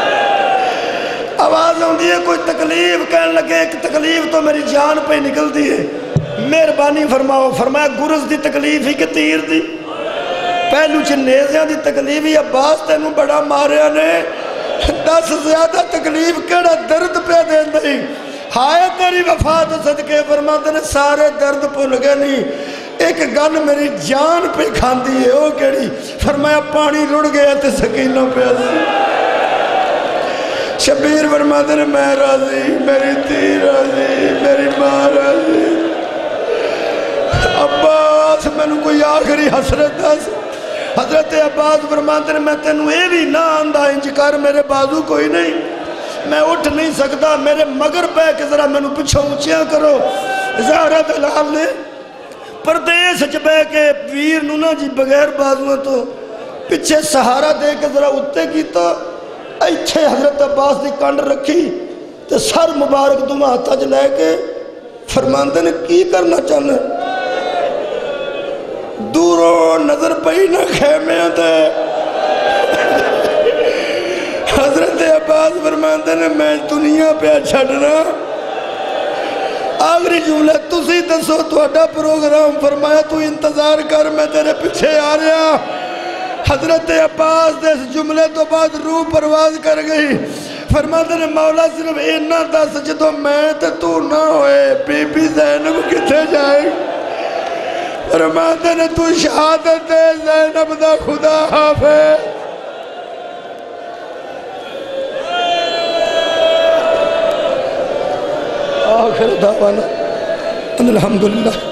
آواز ہوندی ہے کوئی تکلیف کہنے لگے ایک تکلیف تو میری جان پہ نکل دی ہے مہربانی فرماؤ. فرمایا گرز دی تکلیف ہی کہ تیر دی پہلو چ نیزیاں دی تکلیف ہی عباس تینوں بڑا ماریا نے. دس زیادہ تکلیف کیڑا درد پہ دے دی. ہائے تیری وفات صدقے فرماتے نے سارے درد بھول گئے نہیں ایک گل میری جان پہ کھاندی ہے وہ کیڑی. فرمایا پانی رڑ گیا تے سکینہ پہ سی. شبیر فرماتے نے میں راضی میری تھی راضی میری ماں راضی. عباس میں نے کوئی آخری حسرت دس. حضرت عباس فرماتے نے میں تینوں اے بھی نہ آندہ انج کر میرے بازو کوئی نہیں میں اٹھ نہیں سکتا میرے مگر پہ کہ ذرا میں نے پچھو اونچیاں کرو. زہرہ دلال نے پردیس چ بے کے ویر نو نا جی بغیر بازویں تو پیچھے سہارا دے کے ذرا اتے کیتا. ایتھے حضرت عباس دی کنڈ رکھی تے سر مبارک دو ہاتھاں چ لے کے فرماندے نے کی کرنا چاہنا. دوروں نظر پئی نہ خیمے تے حضرت عباس فرماندے نے میں دنیا پہ چھڑنا. آخری جملہ تسی دسو تہاڈا پروگرام. فرمایا تو انتظار کر میں تیرے پیچھے آ رہا. حضرت عباس دے اس جملے تو بعد روح پرواز کر گئی. فرماندے نے مولا صرف اینا دس جدوں میں تے تو نہ ہوئے بی بی زینب کتے جائے. فرماندے نے تو شہادت دے زینب دا خدا حافظ. آخر دعوانا الحمدللہ.